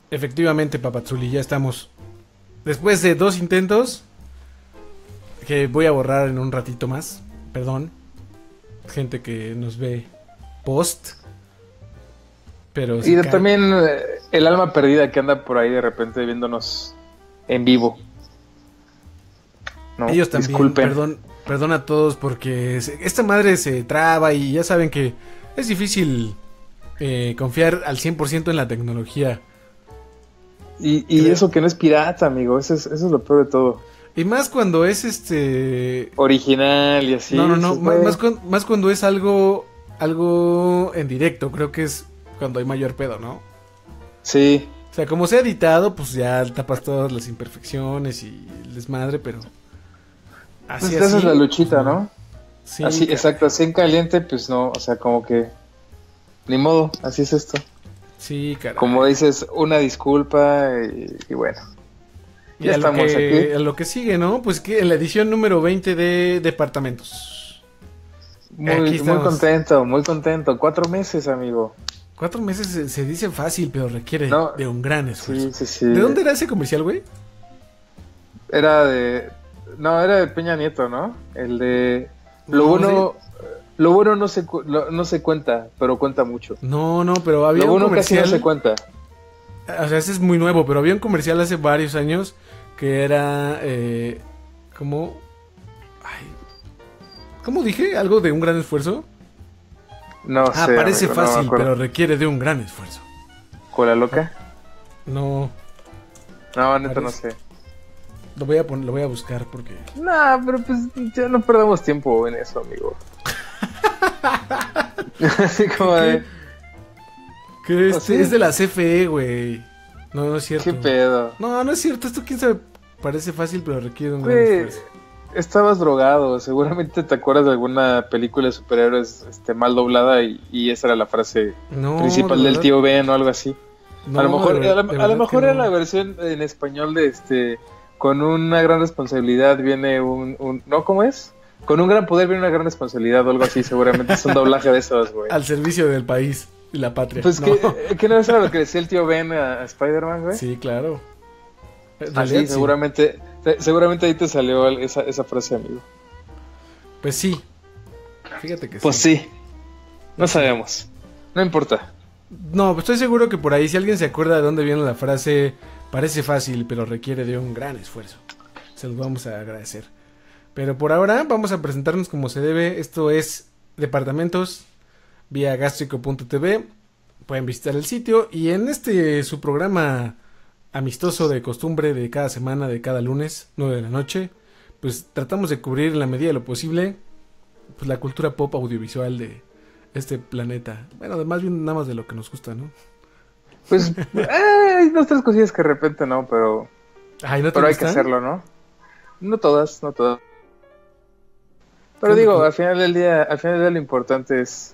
Efectivamente, Papazuli, ya estamos. Después de 2 intentos, que voy a borrar en un ratito más. Perdón, gente que nos ve post. Pero y también el alma perdida que anda por ahí de repente viéndonos en vivo. No, ellos también, disculpen. Perdón a todos porque esta madre se traba y ya saben que es difícil confiar al 100% en la tecnología. Y eso que no es pirata, amigo, eso es lo peor de todo. Y más cuando es original y así. No, más cuando es algo en directo, creo que es cuando hay mayor pedo, ¿no? Sí. O sea, como sea editado, pues ya tapas todas las imperfecciones y el desmadre, pero así esa es la luchita, pues, ¿no? Sí, así, exacto, así en caliente, pues no, o sea, como que ni modo, así es esto. Sí, caray. Como dices, una disculpa y bueno. Ya estamos aquí. A lo que sigue, ¿no? Pues que en la edición número 20 de Departamentos. Muy contento. 4 meses, amigo. 4 meses se dice fácil, pero requiere de un gran esfuerzo. Sí. ¿De dónde era ese comercial, güey? Era de Peña Nieto, ¿no? El de... Lo bueno no se cuenta, pero cuenta mucho. No, pero había un comercial... Casi no se cuenta. O sea, ese es muy nuevo, pero había un comercial hace varios años que era... ¿Cómo dije? ¿Algo de un gran esfuerzo? No sé. Parece amigo, fácil, pero requiere de un gran esfuerzo. ¿Cola loca? No, neta no sé. Lo voy a buscar porque... No, pero pues ya no perdamos tiempo en eso, amigo. Así como de... Que es de la CFE, güey. No es cierto. ¿Qué pedo? No es cierto. Esto quién sabe. Parece fácil, pero requiere un gran esfuerzo. Estabas drogado. Seguramente te acuerdas de alguna película de superhéroes mal doblada y esa era la frase principal del tío Ben o algo así. A lo mejor era la versión en español de con una gran responsabilidad viene ¿no? ¿Cómo es? Con un gran poder viene una gran responsabilidad o algo así. Seguramente es un doblaje de esos, güey. Al servicio del país y la patria. Pues ¿qué no era lo que decía el tío Ben a Spider-Man, güey? Sí, claro. Así, seguramente ahí te salió esa frase, amigo. Pues sí. Fíjate que pues sí. No sabemos. No importa. No, estoy seguro que por ahí, si alguien se acuerda de dónde viene la frase, parece fácil, pero requiere de un gran esfuerzo. Se los vamos a agradecer. Pero por ahora vamos a presentarnos como se debe. Esto es Departamentos vía gastrico.tv. Pueden visitar el sitio y en su programa amistoso de costumbre de cada semana, de cada lunes, 9 de la noche, pues tratamos de cubrir en la medida de lo posible pues la cultura pop audiovisual de este planeta. Bueno, más bien nada más de lo que nos gusta, ¿no? Pues hay 2-3 cosillas que de repente no, pero pero hay que hacerlo, ¿no? No todas. Pero digo, al final del día lo importante es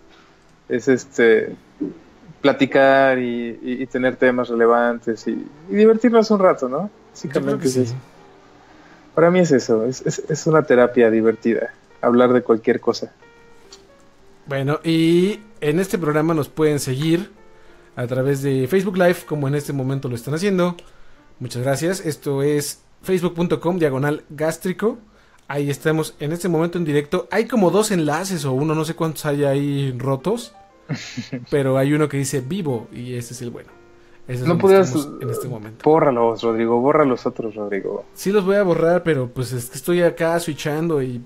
platicar y tener temas relevantes y divertirnos un rato, ¿no? Básicamente es eso. Para mí es eso, es una terapia divertida, hablar de cualquier cosa. Bueno, y en este programa nos pueden seguir a través de Facebook Live, como en este momento lo están haciendo. Muchas gracias. Esto es facebook.com/gástrico. Ahí estamos en este momento en directo. Hay como 2 enlaces o uno, no sé cuántos hay ahí rotos. Pero hay uno que dice vivo y ese es el bueno. No podías en este momento. Bórralos, Rodrigo. Borra los otros, Rodrigo. Sí los voy a borrar, pero pues es que estoy acá switchando y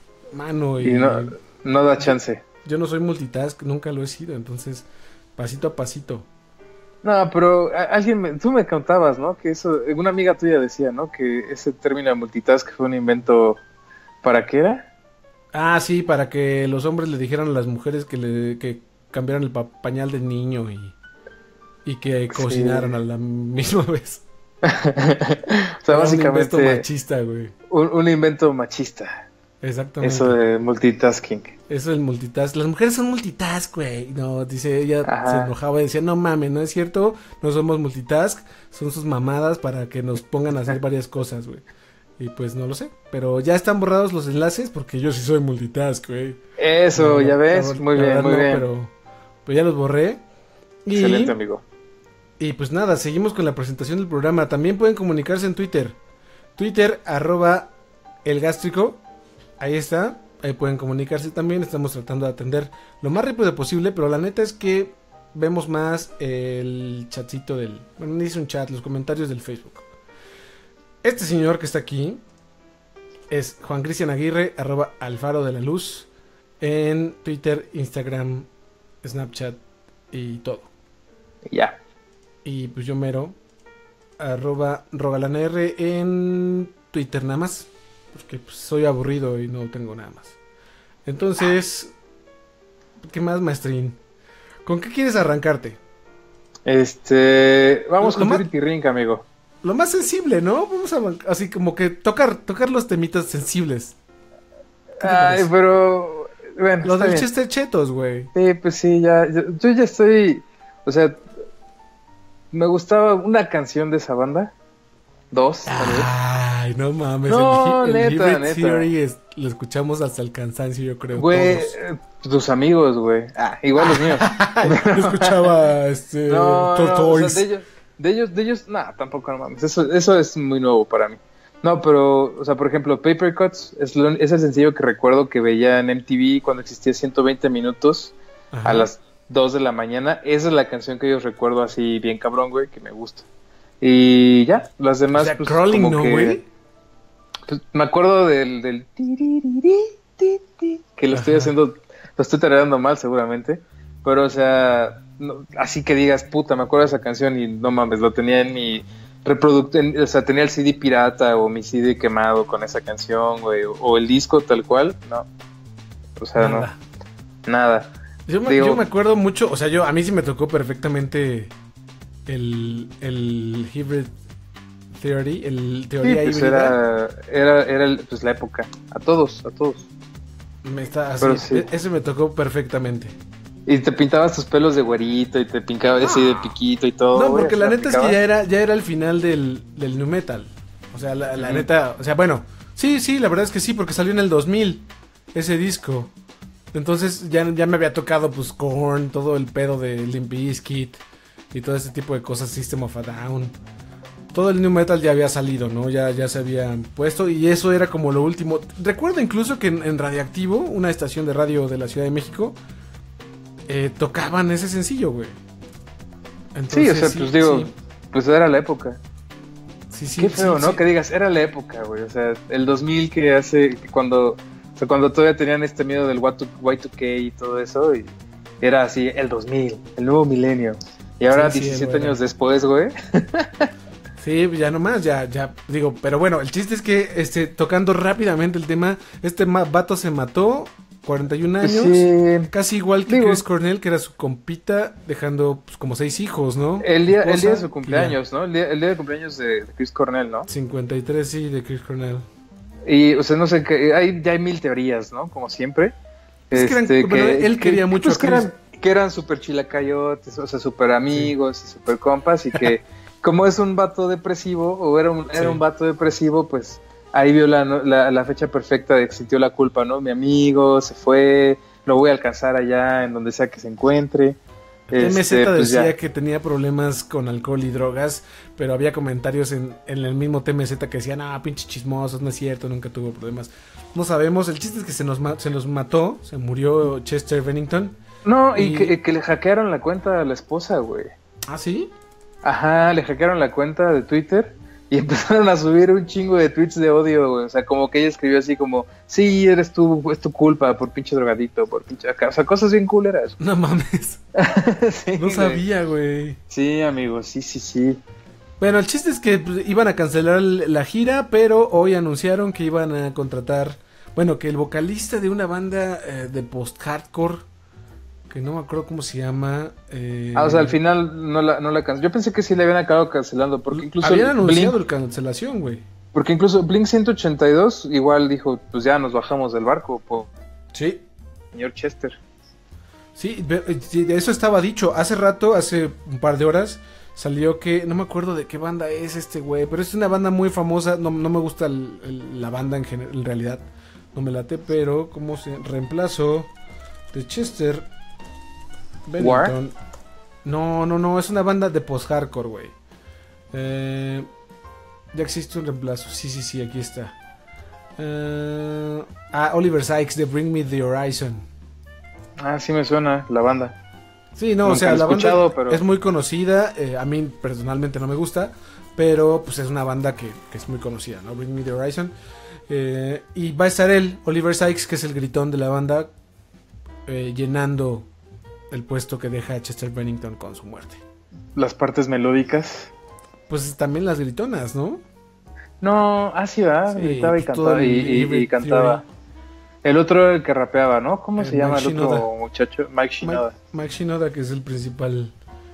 no da chance. Yo no soy multitask, nunca lo he sido, entonces pasito a pasito. No, pero tú me contabas, ¿no? Que eso, una amiga tuya decía, ¿no? Que ese término multitask fue un invento, ¿para qué era? Sí, para que los hombres le dijeran a las mujeres que cambiaran el pañal del niño y que cocinaran a la misma vez. O sea, básicamente un invento machista, güey. Un invento machista. Exactamente. Eso de multitasking. Eso del multitask. Las mujeres son multitask, güey. No, dice, ella se enojaba y decía, no mames, no es cierto, no somos multitask, son sus mamadas para que nos pongan a hacer varias cosas, güey. Y pues no lo sé, pero ya están borrados los enlaces porque yo sí soy multitask, güey. Eso, ya ves, muy bien, muy bien. Pero pues ya los borré. Excelente, amigo. Y pues nada, seguimos con la presentación del programa. También pueden comunicarse en Twitter. Twitter, @elgástrico. Ahí está. Ahí pueden comunicarse también. Estamos tratando de atender lo más rápido posible. Pero la neta es que vemos más el chatcito del... Bueno, dice un chat, los comentarios del Facebook. Este señor que está aquí es Juan Cristian Aguirre, @alfaro de la luz. En Twitter, Instagram, Snapchat y todo. Ya. Y pues yo mero, @rogalanr en Twitter nada más. Porque pues, soy aburrido y no tengo nada más. Entonces, ¿qué más, maestrín? ¿Con qué quieres arrancarte? Vamos con Pretty Rink, amigo. Lo más sensible, ¿no? Vamos a así como que tocar los temitas sensibles. Ay, pero bueno, los del Chester Chetos, güey. Sí, pues sí, yo ya estoy, o sea, me gustaba una canción de esa banda. 2, tal vez. Ay, no mames. No, el neta. Theory lo escuchamos hasta el cansancio, yo creo. Güey, tus amigos, güey. Igual los míos. Yo escuchaba o sea, de ellos, tampoco, no mames. Eso es muy nuevo para mí. No, pero, o sea, por ejemplo, Paper Cuts es el sencillo que recuerdo que veía en MTV cuando existía 120 minutos. Ajá. A las 2 de la mañana. Esa es la canción que yo recuerdo así bien cabrón, güey, que me gusta. Y ya, las demás, o sea, pues, Crawling, como ¿no, que... güey? Pues, me acuerdo del... que lo estoy haciendo... Lo estoy tarareando mal, seguramente. Pero, o sea... No, así que digas, puta, me acuerdo de esa canción y no mames, lo tenía en mi reproductor, o sea, tenía el CD pirata o mi CD quemado con esa canción, güey, o el disco tal cual, no. O sea, nada. Yo me acuerdo mucho, o sea, a mí sí me tocó perfectamente el Hybrid Theory, el teoría sí, pues híbrida. Era pues la época, a todos. Ese me tocó perfectamente. Y te pintabas tus pelos de güerito y te pincabas así de piquito y todo. No, porque la neta es que ya era el final del nu metal. O sea, la neta, o sea, bueno, sí, la verdad es que sí, porque salió en el 2000 ese disco. Entonces ya me había tocado pues Korn, todo el pedo de Limp Bizkit y todo ese tipo de cosas, System of a Down. Todo el nu metal ya había salido, ¿no? Ya se habían puesto y eso era como lo último. Recuerdo incluso que en Radioactivo, una estación de radio de la Ciudad de México, tocaban ese sencillo, güey. Entonces, sí, o sea, pues digo, sí. Pues era la época. Sí, qué feo, ¿no? Sí. Que digas, era la época, güey. O sea, el 2000 que cuando todavía tenían este miedo del Y2K y todo eso, y era así, el 2000, el nuevo milenio. Y ahora, 17 años después, güey. Sí, ya nomás, ya, digo, pero bueno, el chiste es que, tocando rápidamente el tema, vato se mató, 41 años, sí. Casi igual que Chris Cornell, que era su compita, dejando pues, como 6 hijos, ¿no? El día de su cumpleaños, ¿no? El día de cumpleaños de Chris Cornell, ¿no? 53, sí, de Chris Cornell. Y, o sea, no sé, ya hay mil teorías, ¿no? Como siempre. Es que él quería mucho a Chris. Que eran súper chilacayotes, o sea, súper amigos y súper compas, y que como es un vato depresivo, o era un vato depresivo, pues... Ahí vio la fecha perfecta de que sintió la culpa, ¿no? Mi amigo se fue, lo voy a alcanzar allá en donde sea que se encuentre. TMZ decía que tenía problemas con alcohol y drogas, pero había comentarios en el mismo TMZ que decían, pinche chismosos, no es cierto, nunca tuvo problemas. No sabemos, el chiste es que se nos mató, se murió Chester Bennington. No, y que le hackearon la cuenta a la esposa, güey. ¿Ah, sí? Ajá, le hackearon la cuenta de Twitter. Y empezaron a subir un chingo de tweets de odio, güey. O sea, como que ella escribió así como, sí, eres tú, es tu culpa por pinche drogadito, por pinche acá. O sea, cosas bien culeras. No mames. Sí, no sabía, güey. Sí, amigo, sí. Bueno, el chiste es que iban a cancelar la gira, pero hoy anunciaron que iban a contratar, bueno, que el vocalista de una banda de post-hardcore, que no me acuerdo cómo se llama. O sea, al final no la canceló. Yo pensé que sí le habían acabado cancelando, porque incluso... Habían anunciado la cancelación, güey. Porque incluso Blink 182 igual dijo, pues ya nos bajamos del barco, sí. Señor Chester. Sí, eso estaba dicho. Hace un par de horas, salió que... No me acuerdo de qué banda es este güey, pero es una banda muy famosa. No me gusta la banda en realidad. No me late, pero como se reemplazó de Chester... Bennington. No, es una banda de post-hardcore, güey. Ya existe un reemplazo. Sí, aquí está. Oliver Sykes de Bring Me the Horizon. Sí me suena la banda. Sí, no, Nunca o sea, la banda pero... es muy conocida. A mí personalmente no me gusta, pero pues es una banda que es muy conocida, ¿no? Bring Me the Horizon. Y va a estar él, Oliver Sykes, que es el gritón de la banda, llenando el puesto que deja Chester Bennington con su muerte. Las partes melódicas. Pues también las gritonas, ¿no? No, sí, ¿verdad? Gritaba y cantaba. Y cantaba. El otro era el que rapeaba, ¿no? ¿Cómo se llama el otro muchacho? Mike Shinoda. Mike Shinoda, que es el principal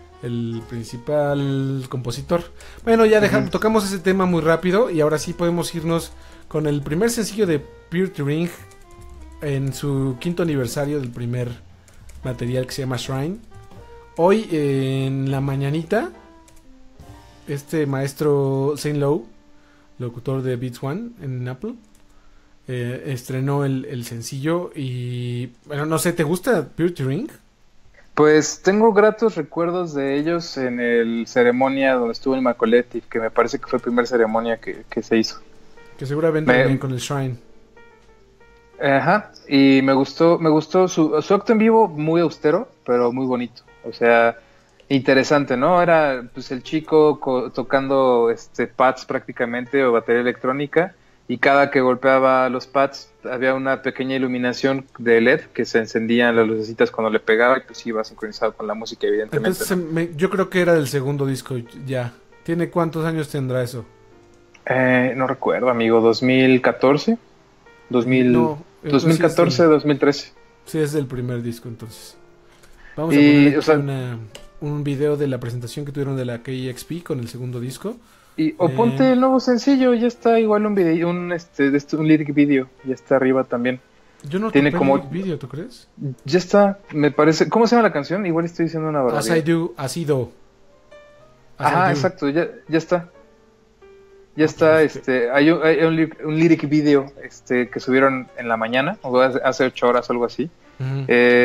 compositor. Bueno, ya tocamos ese tema muy rápido y ahora sí podemos irnos con el primer sencillo de Purity Ring en su 5º aniversario del primer material, que se llama Shrine. Hoy en la mañanita, este maestro Zane Lowe, locutor de Beats One en Apple, estrenó el sencillo. Y bueno, no sé, ¿te gusta Purity Ring? Pues tengo gratos recuerdos de ellos en el ceremonia donde estuvo el Collective, que me parece que fue la primera ceremonia que se hizo. Que seguramente también con el Shrine. Ajá, y me gustó su acto en vivo, muy austero, pero muy bonito. O sea, interesante, ¿no? Era pues el chico tocando pads prácticamente, o batería electrónica, y cada que golpeaba los pads había una pequeña iluminación de LED que se encendían las lucecitas cuando le pegaba, y pues iba sincronizado con la música, evidentemente. Entonces, ¿no? Yo creo que era del segundo disco ya. ¿Tiene cuántos años tendrá eso? No recuerdo, amigo, 2014, 2014, 2013. Sí, es del primer disco, entonces. Vamos a poner aquí un video de la presentación que tuvieron de la KEXP con el segundo disco. Ponte el nuevo sencillo, ya está igual un video, un lyric video, ya está arriba también. Yo no tiene como lyric video, ¿tú crees? Ya está, me parece. ¿Cómo se llama la canción? Igual estoy diciendo una barbaridad. As I Do. Exacto, ya está. Ya está, hay un lyric video que subieron en la mañana, o hace 8 horas o algo así. Uh-huh.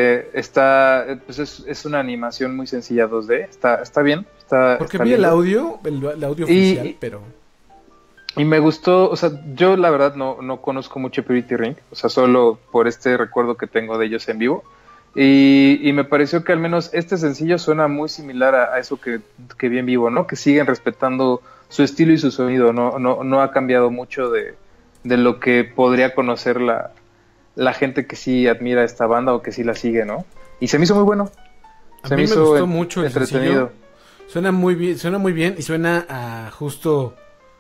Pues es una animación muy sencilla 2D, está bien. Porque vi el audio oficial, pero... Y me gustó, o sea, yo la verdad no conozco mucho Purity Ring, o sea, solo por este recuerdo que tengo de ellos en vivo. Y me pareció que al menos este sencillo suena muy similar a eso que vi en vivo, ¿no? Que siguen respetando su estilo y su sonido, no ha cambiado mucho de lo que podría conocer la gente que sí admira esta banda o que sí la sigue, ¿no? Y se me hizo muy bueno. A mí me gustó mucho el entretenido. Suena muy bien y suena a justo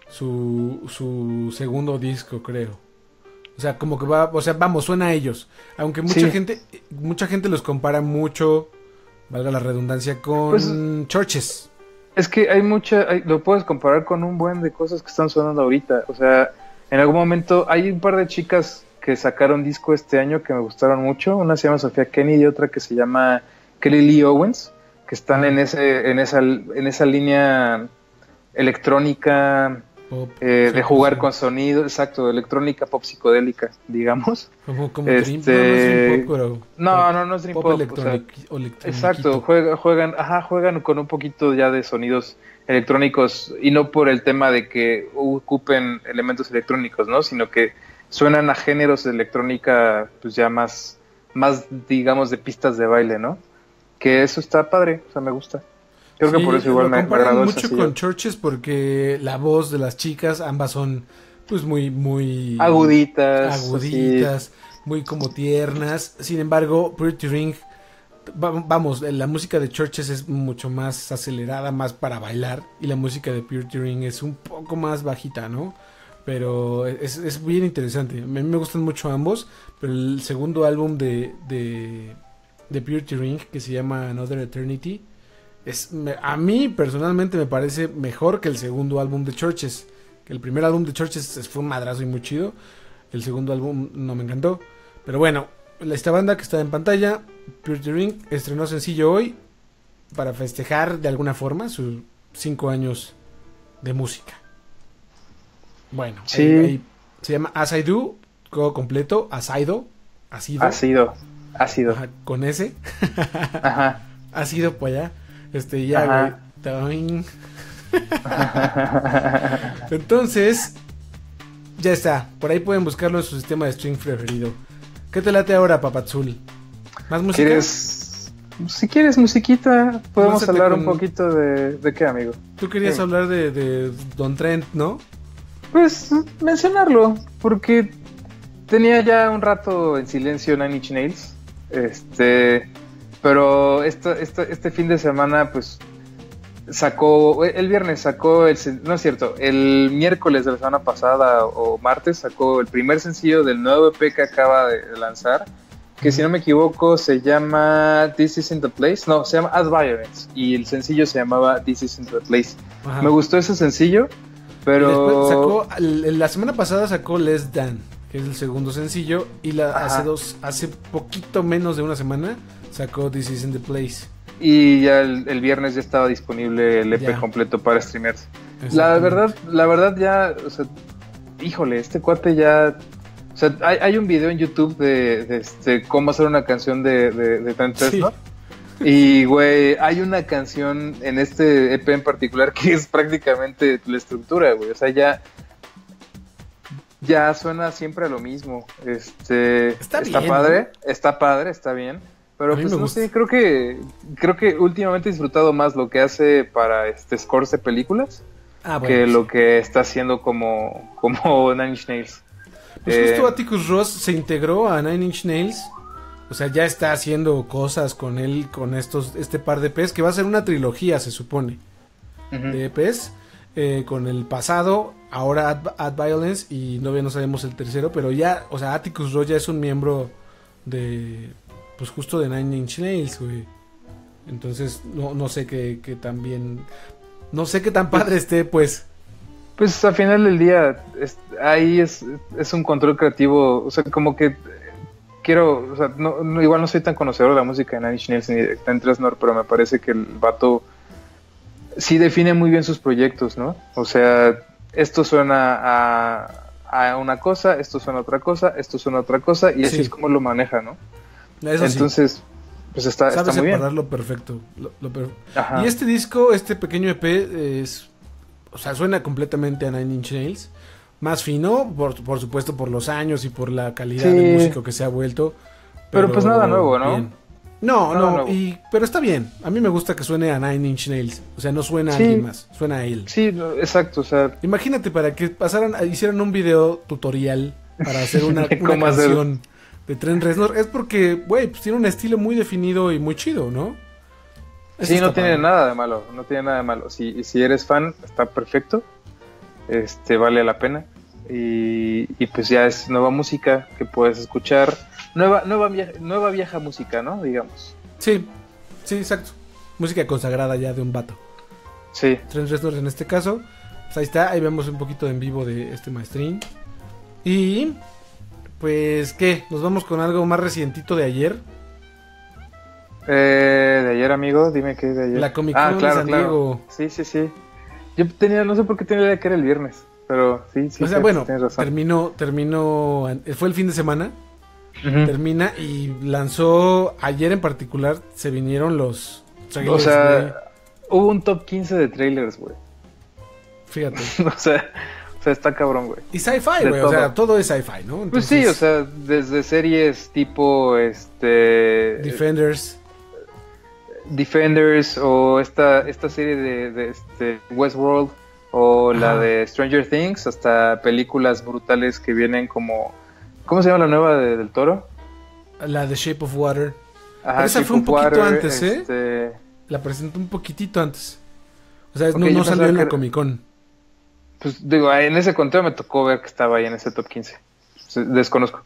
su segundo disco, creo. O sea, como que suena a ellos. Aunque mucha gente los compara mucho, valga la redundancia, con Churches. Es que lo puedes comparar con un buen de cosas que están sonando ahorita. O sea, en algún momento hay un par de chicas que sacaron disco este año que me gustaron mucho. Una se llama Sofía Kenny y otra que se llama Kelly Lee Owens, que están en esa línea electrónica, pop, de jugar con sonido, exacto, electrónica pop psicodélica, digamos. Como no es dream pop, pero no es dream pop, exacto, juegan con un poquito ya de sonidos electrónicos, y no por el tema de que ocupen elementos electrónicos, ¿no? Sino que suenan a géneros de electrónica pues ya más digamos de pistas de baile, ¿no? Que eso está padre, o sea, me gusta. Creo que por eso igual me agradó mucho con Churches, porque la voz de las chicas, ambas son pues muy aguditas, muy como tiernas. Sin embargo, Purity Ring, vamos, la música de Churches es mucho más acelerada, más para bailar, y la música de Purity Ring es un poco más bajita, ¿no? Pero es bien interesante. A mí me gustan mucho ambos, pero el segundo álbum de Purity Ring, que se llama Another Eternity, a mí personalmente me parece mejor que el segundo álbum de Churches. Que el primer álbum de Churches fue un madrazo y muy chido. El segundo álbum no me encantó. Pero bueno, esta banda que está en pantalla, Purity Ring, estrenó sencillo hoy para festejar de alguna forma sus 5 años de música. Bueno, sí. ahí se llama As I Do, todo completo, Asido. Ajá, con S. Ajá. Asido por allá. Ya, güey. Entonces, ya está. Por ahí pueden buscarlo en su sistema de stream preferido. ¿Qué te late ahora, Papazul? ¿Más música? Si quieres musiquita, podemos hablar un poquito de qué, amigo. Tú querías hablar de Don Trent, ¿no? Pues mencionarlo, porque tenía ya un rato en silencio Nine Inch Nails. Pero este fin de semana, pues el viernes sacó, no es cierto, el miércoles de la semana pasada o martes sacó el primer sencillo del nuevo EP que acaba de lanzar, que si no me equivoco se llama This Isn't the Place, no, se llama Add Violence, y el sencillo se llamaba This Isn't the Place. Ajá. Me gustó ese sencillo, pero... la semana pasada sacó Less Than, que es el segundo sencillo, y hace poquito menos de una semana sacó This Isn't the Place. Y ya el viernes ya estaba disponible el EP completo para streamerse. La verdad ya, o sea, híjole, este cuate ya, o sea, hay un video en YouTube de cómo hacer una canción de Trent Reznor. Y güey, hay una canción en este EP en particular que es prácticamente la estructura, güey, o sea, ya suena siempre a lo mismo. Está bien, padre, ¿no? Está padre, está bien. Pero pues no sé, creo que últimamente he disfrutado más lo que hace para scores de películas que lo que está haciendo como Nine Inch Nails. Pues justo Atticus Ross se integró a Nine Inch Nails. O sea, ya está haciendo cosas con él, con este par de EPs, que va a ser una trilogía, se supone, de EPs, con el pasado, ahora Add Violence, y no sabemos el tercero, pero ya, o sea, Atticus Ross ya es un miembro pues justo de Nine Inch Nails, güey. Entonces, no sé qué tan bien, no sé qué tan padre esté, pues. Pues al final del día, ahí es un control creativo, o sea, como que quiero, o sea, igual no soy tan conocedor de la música de Nine Inch Nails ni de Trent Reznor, pero me parece que el vato sí define muy bien sus proyectos, ¿no? O sea, esto suena a una cosa, esto suena a otra cosa, esto suena a otra cosa, y así es como lo maneja, ¿no? Eso entonces, sí. Pues está muy bien. Sabe separarlo perfecto. Y este disco, este pequeño EP, o sea, suena completamente a Nine Inch Nails. Más fino, por supuesto, por los años y por la calidad de músico que se ha vuelto. Pero pues nada nuevo, ¿no? Bien. No, pero está bien. A mí me gusta que suene a Nine Inch Nails. O sea, no suena a alguien más, suena a él. Sí, exacto, o sea... Imagínate para que hicieran un video tutorial para hacer una canción de Trent Reznor. Es porque, güey, pues tiene un estilo muy definido y muy chido, ¿no? Sí, no tiene nada de malo, Si eres fan, está perfecto. Vale la pena. Y pues ya es nueva música que puedes escuchar. Nueva vieja música, ¿no? Digamos. Sí, exacto. Música consagrada ya de un vato. Sí. Trent Reznor en este caso. Pues ahí está, ahí vemos un poquito en vivo de este maestrín. Y pues, ¿qué? ¿Nos vamos con algo más recientito de ayer? De ayer, amigo, dime qué es de ayer. La Comic Con de San Diego. Sí. Yo no sé por qué tenía la idea que era el viernes, pero sí. O sea, bueno, terminó, fue el fin de semana. Termina y lanzó, ayer en particular, se vinieron los trailers. O sea, hubo un top 15 de trailers, güey. Fíjate. O sea, está cabrón, güey. Y sci-fi, güey, o sea, todo es sci-fi, ¿no? Entonces, pues sí, o sea, desde series tipo, Defenders o esta serie de Westworld o la de Stranger Things, hasta películas brutales que vienen como... ¿Cómo se llama la nueva del Toro? La de Shape of Water. Ajá, pero esa Shape fue un of poquito Water, antes, La presentó un poquitito antes. O sea, no salió en la Comic Con. Pues digo, en ese conteo me tocó ver que estaba ahí en ese top 15. Desconozco.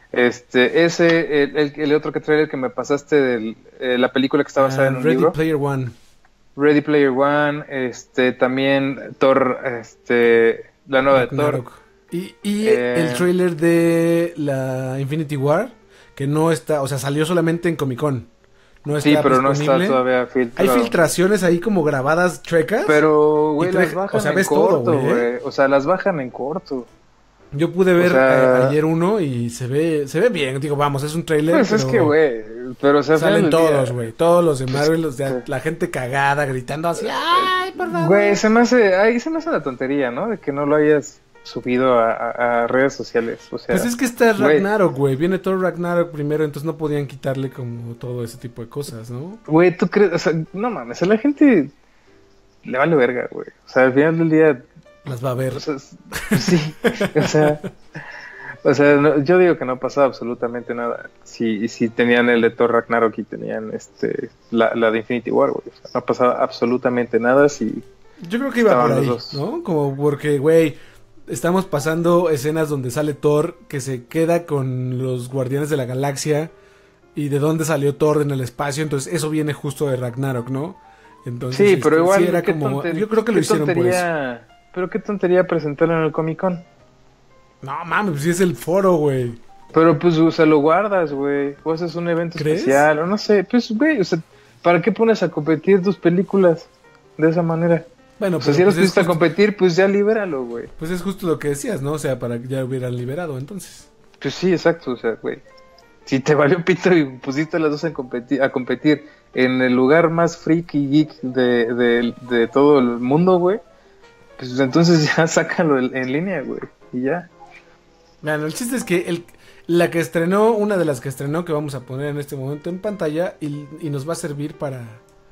El otro que trailer que me pasaste de la película que está basada en un libro. Ready Player One, también Thor, la nueva de Thor. Y el trailer de la Infinity War, que no está, o sea, salió solamente en Comic Con. No está pero disponible. No está todavía filtrado. Hay filtraciones ahí como grabadas chuecas. Pero, güey, las bajan en corto, güey. O sea, las bajan en corto. Yo pude ver ayer uno y se ve bien. Digo, vamos, es un trailer. Pues pero... es que, güey, pero o sea, salen todos, güey. Todos los de Marvel, la gente cagada, gritando así, ¡ay, por favor! Güey, se me hace una tontería, ¿no? De que no lo hayas subido a redes sociales. O sea, pues es que está Ragnarok, güey. Viene todo Ragnarok primero, entonces no podían quitarle como todo ese tipo de cosas, ¿no? Güey, ¿tú crees? O sea, no mames, a la gente le vale verga, güey. O sea, al final del día... las va a ver. O sea, sí, o sea, no, yo digo que no ha pasado absolutamente nada. Si tenían el de Thor Ragnarok y tenían la de Infinity War, güey. O sea, no ha pasado absolutamente nada si... Yo creo que iba por ahí, ¿no? Como porque, güey, estamos pasando escenas donde sale Thor que se queda con los Guardianes de la Galaxia y de dónde salió Thor en el espacio, entonces eso viene justo de Ragnarok, ¿no? Entonces, sí, pero igual sí era como... yo creo que lo hicieron por eso. Pero qué tontería presentarlo en el Comic-Con. No mames, pues sí es el foro, güey. Pero pues, o sea, lo guardas, güey. O haces un evento especial, o no sé. Pues, güey, o sea, ¿para qué pones a competir tus películas de esa manera? Bueno, o sea, si los pusiste a competir, pues ya libéralo, güey. Pues es justo lo que decías, ¿no? O sea, para que ya hubieran liberado, entonces. Pues sí, exacto, o sea, güey. Si te valió pito y pusiste a las dos a competir en el lugar más freak y geek de todo el mundo, güey, pues entonces ya sácalo en línea, güey, y ya. Bueno, el chiste es que una de las que estrenó, que vamos a poner en este momento en pantalla, y nos va a servir para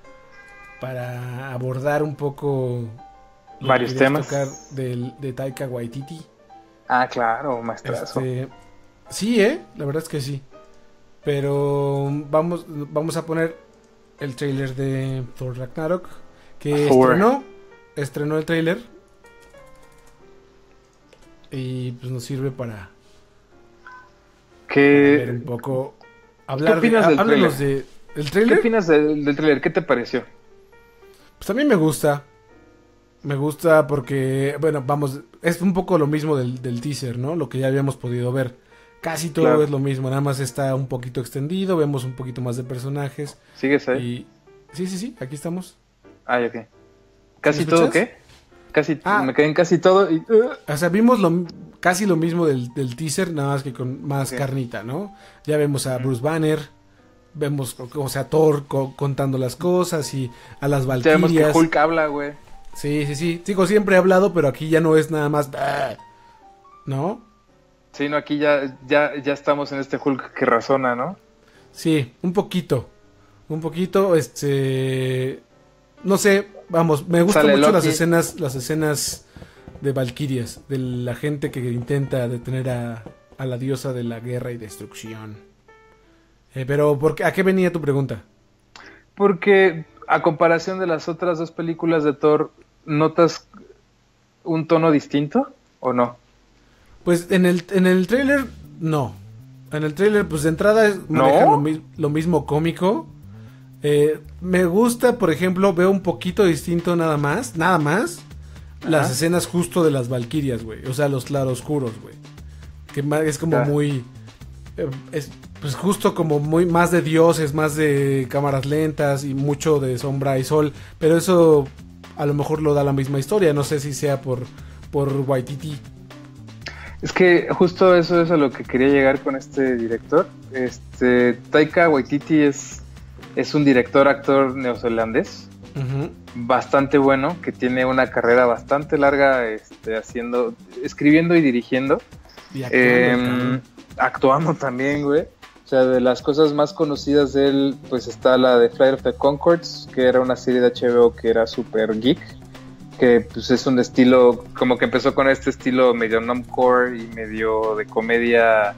abordar un poco varios temas de Taika Waititi. Ah, claro, maestrazo. Sí, la verdad es que sí. Pero vamos a poner el trailer de Thor Ragnarok, que estrenó el trailer. Y pues nos sirve para ver un poco. ¿Qué opinas del trailer? ¿El trailer? ¿Qué opinas del trailer? ¿Qué te pareció? Pues a mí me gusta. Me gusta porque, bueno, vamos, es un poco lo mismo del teaser, ¿no? Lo que ya habíamos podido ver. Casi todo es lo mismo, nada más está un poquito extendido, vemos un poquito más de personajes. ¿Sigues ahí? Sí, aquí estamos. Ah, ok. ¿Casi todo qué? Me quedé en casi todo y... O sea, vimos casi lo mismo del teaser, nada más que con más carnita, ¿no? Ya vemos a Bruce Banner, vemos, o sea, Thor contando las cosas y a las Valkyrias. Ya vemos que Hulk habla, güey. Sí. Digo, siempre he hablado, pero aquí ya no es nada más... ¿no? Sí, no, aquí ya estamos en este Hulk que razona, ¿no? Sí, un poquito, no sé, vamos, me gustan mucho las escenas de Valkyrias, de la gente que intenta detener a la diosa de la guerra y destrucción. Pero, ¿a qué venía tu pregunta? Porque, a comparación de las otras dos películas de Thor, ¿notas un tono distinto o no? Pues en el tráiler, no. En el tráiler, pues de entrada maneja lo mismo cómico. Me gusta, por ejemplo, veo un poquito distinto nada más, las escenas justo de las Valkyrias, güey. O sea, los claroscuros, güey. Que es como muy... pues justo como muy más de dioses, más de cámaras lentas y mucho de sombra y sol. Pero eso a lo mejor lo da la misma historia. No sé si sea por Waititi. Es que justo eso es a lo que quería llegar con este director. Taika Waititi es un actor neozelandés, bastante bueno, que tiene una carrera bastante larga escribiendo y dirigiendo. Y actuando también, güey. O sea, de las cosas más conocidas de él, pues está la de Flight of the Conchords, que era una serie de HBO que era super geek, que pues es un estilo, como que empezó con este estilo medio normcore y medio de comedia,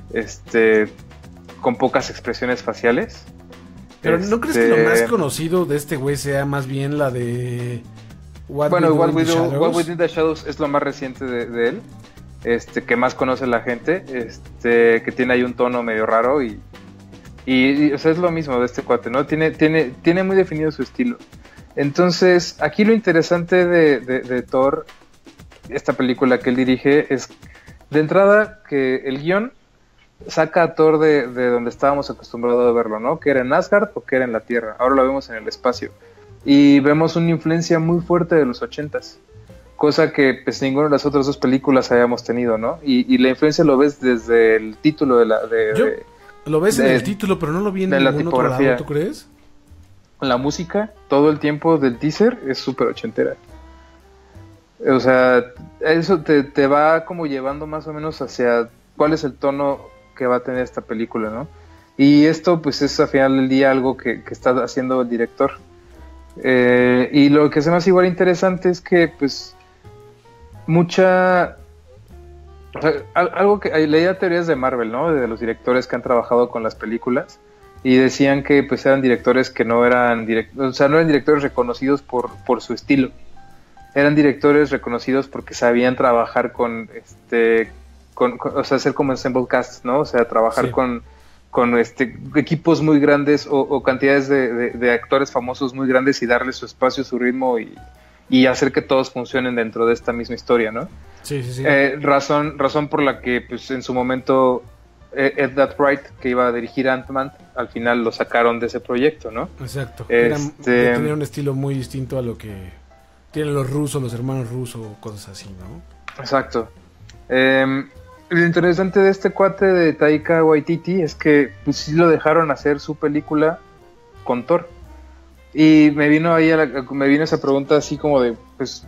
con pocas expresiones faciales. Pero ¿no crees que lo más conocido de este güey sea más bien la de What We Do in the Shadows es lo más reciente de él, que más conoce la gente, que tiene ahí un tono medio raro y o sea, es lo mismo de este cuate, ¿no? Tiene muy definido su estilo. Entonces, aquí lo interesante de Thor, esta película que él dirige, es de entrada que el guión saca a Thor de donde estábamos acostumbrados a verlo, ¿no? Que era en Asgard o que era en la Tierra. Ahora lo vemos en el espacio. Y vemos una influencia muy fuerte de los 80s. Cosa que pues ninguna de las otras dos películas hayamos tenido, ¿no? Y la influencia lo ves desde el título Lo ves en el título, pero no lo vi en ningún otro lado, ¿tú crees? La música, todo el tiempo del teaser es súper ochentera. O sea, eso te va como llevando más o menos hacia cuál es el tono que va a tener esta película, ¿no? Y esto pues es al final del día algo que está haciendo el director. Y lo que se me hace igual interesante es que pues o sea, algo que leía teorías de Marvel, ¿no? De los directores que han trabajado con las películas y decían que pues eran directores que no eran no eran directores reconocidos por su estilo. Eran directores reconocidos porque sabían trabajar con o sea, hacer como ensemble cast, ¿no? O sea, trabajar sí. con equipos muy grandes o cantidades de actores famosos muy grandes y darles su espacio, su ritmo y hacer que todos funcionen dentro de esta misma historia, ¿no? Sí. Razón por la que pues en su momento Edgar Wright, que iba a dirigir Ant-Man, al final lo sacaron de ese proyecto, ¿no? Exacto. Tenía un estilo muy distinto a lo que tienen los rusos, los hermanos rusos, cosas así, ¿no? Exacto. Lo interesante de este cuate de Taika Waititi es que pues sí lo dejaron hacer su película con Thor. Y me vino esa pregunta así como de, pues,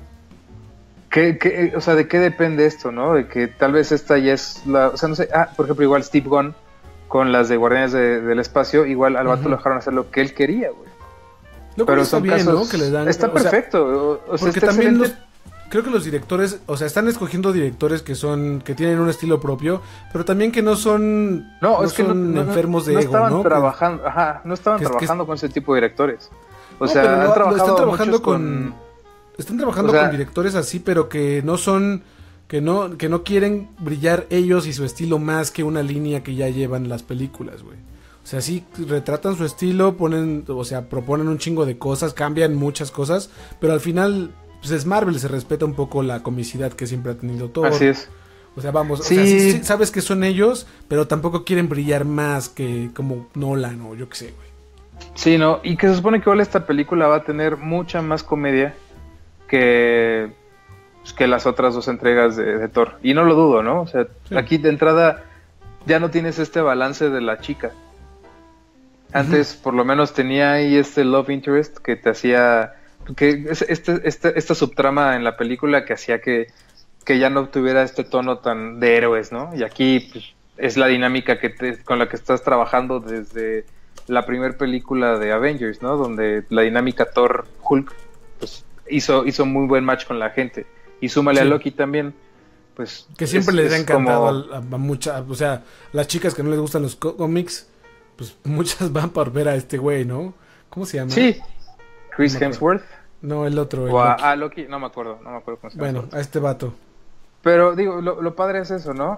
o sea, ¿de qué depende esto, no? De que tal vez esta ya es o sea, no sé, por ejemplo, igual Steve Gunn con las de Guardianes del Espacio, igual al vato lo dejaron hacer lo que él quería, güey. Pero son bien, casos, ¿no? Que le dan, está perfecto. O sea, porque también creo que los directores, o sea, están escogiendo directores que tienen un estilo propio, pero también que no son enfermos de ego, ¿no? No estaban trabajando con ese tipo de directores. O sea, están trabajando con directores así, pero que no son, que no quieren brillar ellos y su estilo más que una línea que ya llevan las películas, güey. O sea, sí retratan su estilo, proponen un chingo de cosas, cambian muchas cosas, pero al final pues es Marvel, se respeta un poco la comicidad que siempre ha tenido todo. Así es. O sea, vamos, sí. O sea, sí, sabes que son ellos, pero tampoco quieren brillar más que como Nolan o yo qué sé, güey. Sí, no, y que se supone que igual esta película va a tener mucha más comedia que las otras dos entregas de Thor. Y no lo dudo, ¿no? O sea, sí. Aquí de entrada ya no tienes este balance de la chica. Antes por lo menos tenía ahí este love interest que te hacía... que esta subtrama en la película que hacía que ya no tuviera este tono tan de héroes, ¿no? Y aquí pues, es la dinámica con la que estás trabajando desde la primera película de Avengers, ¿no? Donde la dinámica Thor-Hulk pues hizo muy buen match con la gente. Y súmale a Loki también, pues... Que siempre les ha encantado a muchas... O sea, las chicas que no les gustan los cómics, pues muchas van por ver a este güey, ¿no? ¿Cómo se llama? Sí, Chris Hemsworth. No, el otro. Loki, no me acuerdo cómo se llama. Bueno, a este vato. Pero digo, lo padre es eso, ¿no?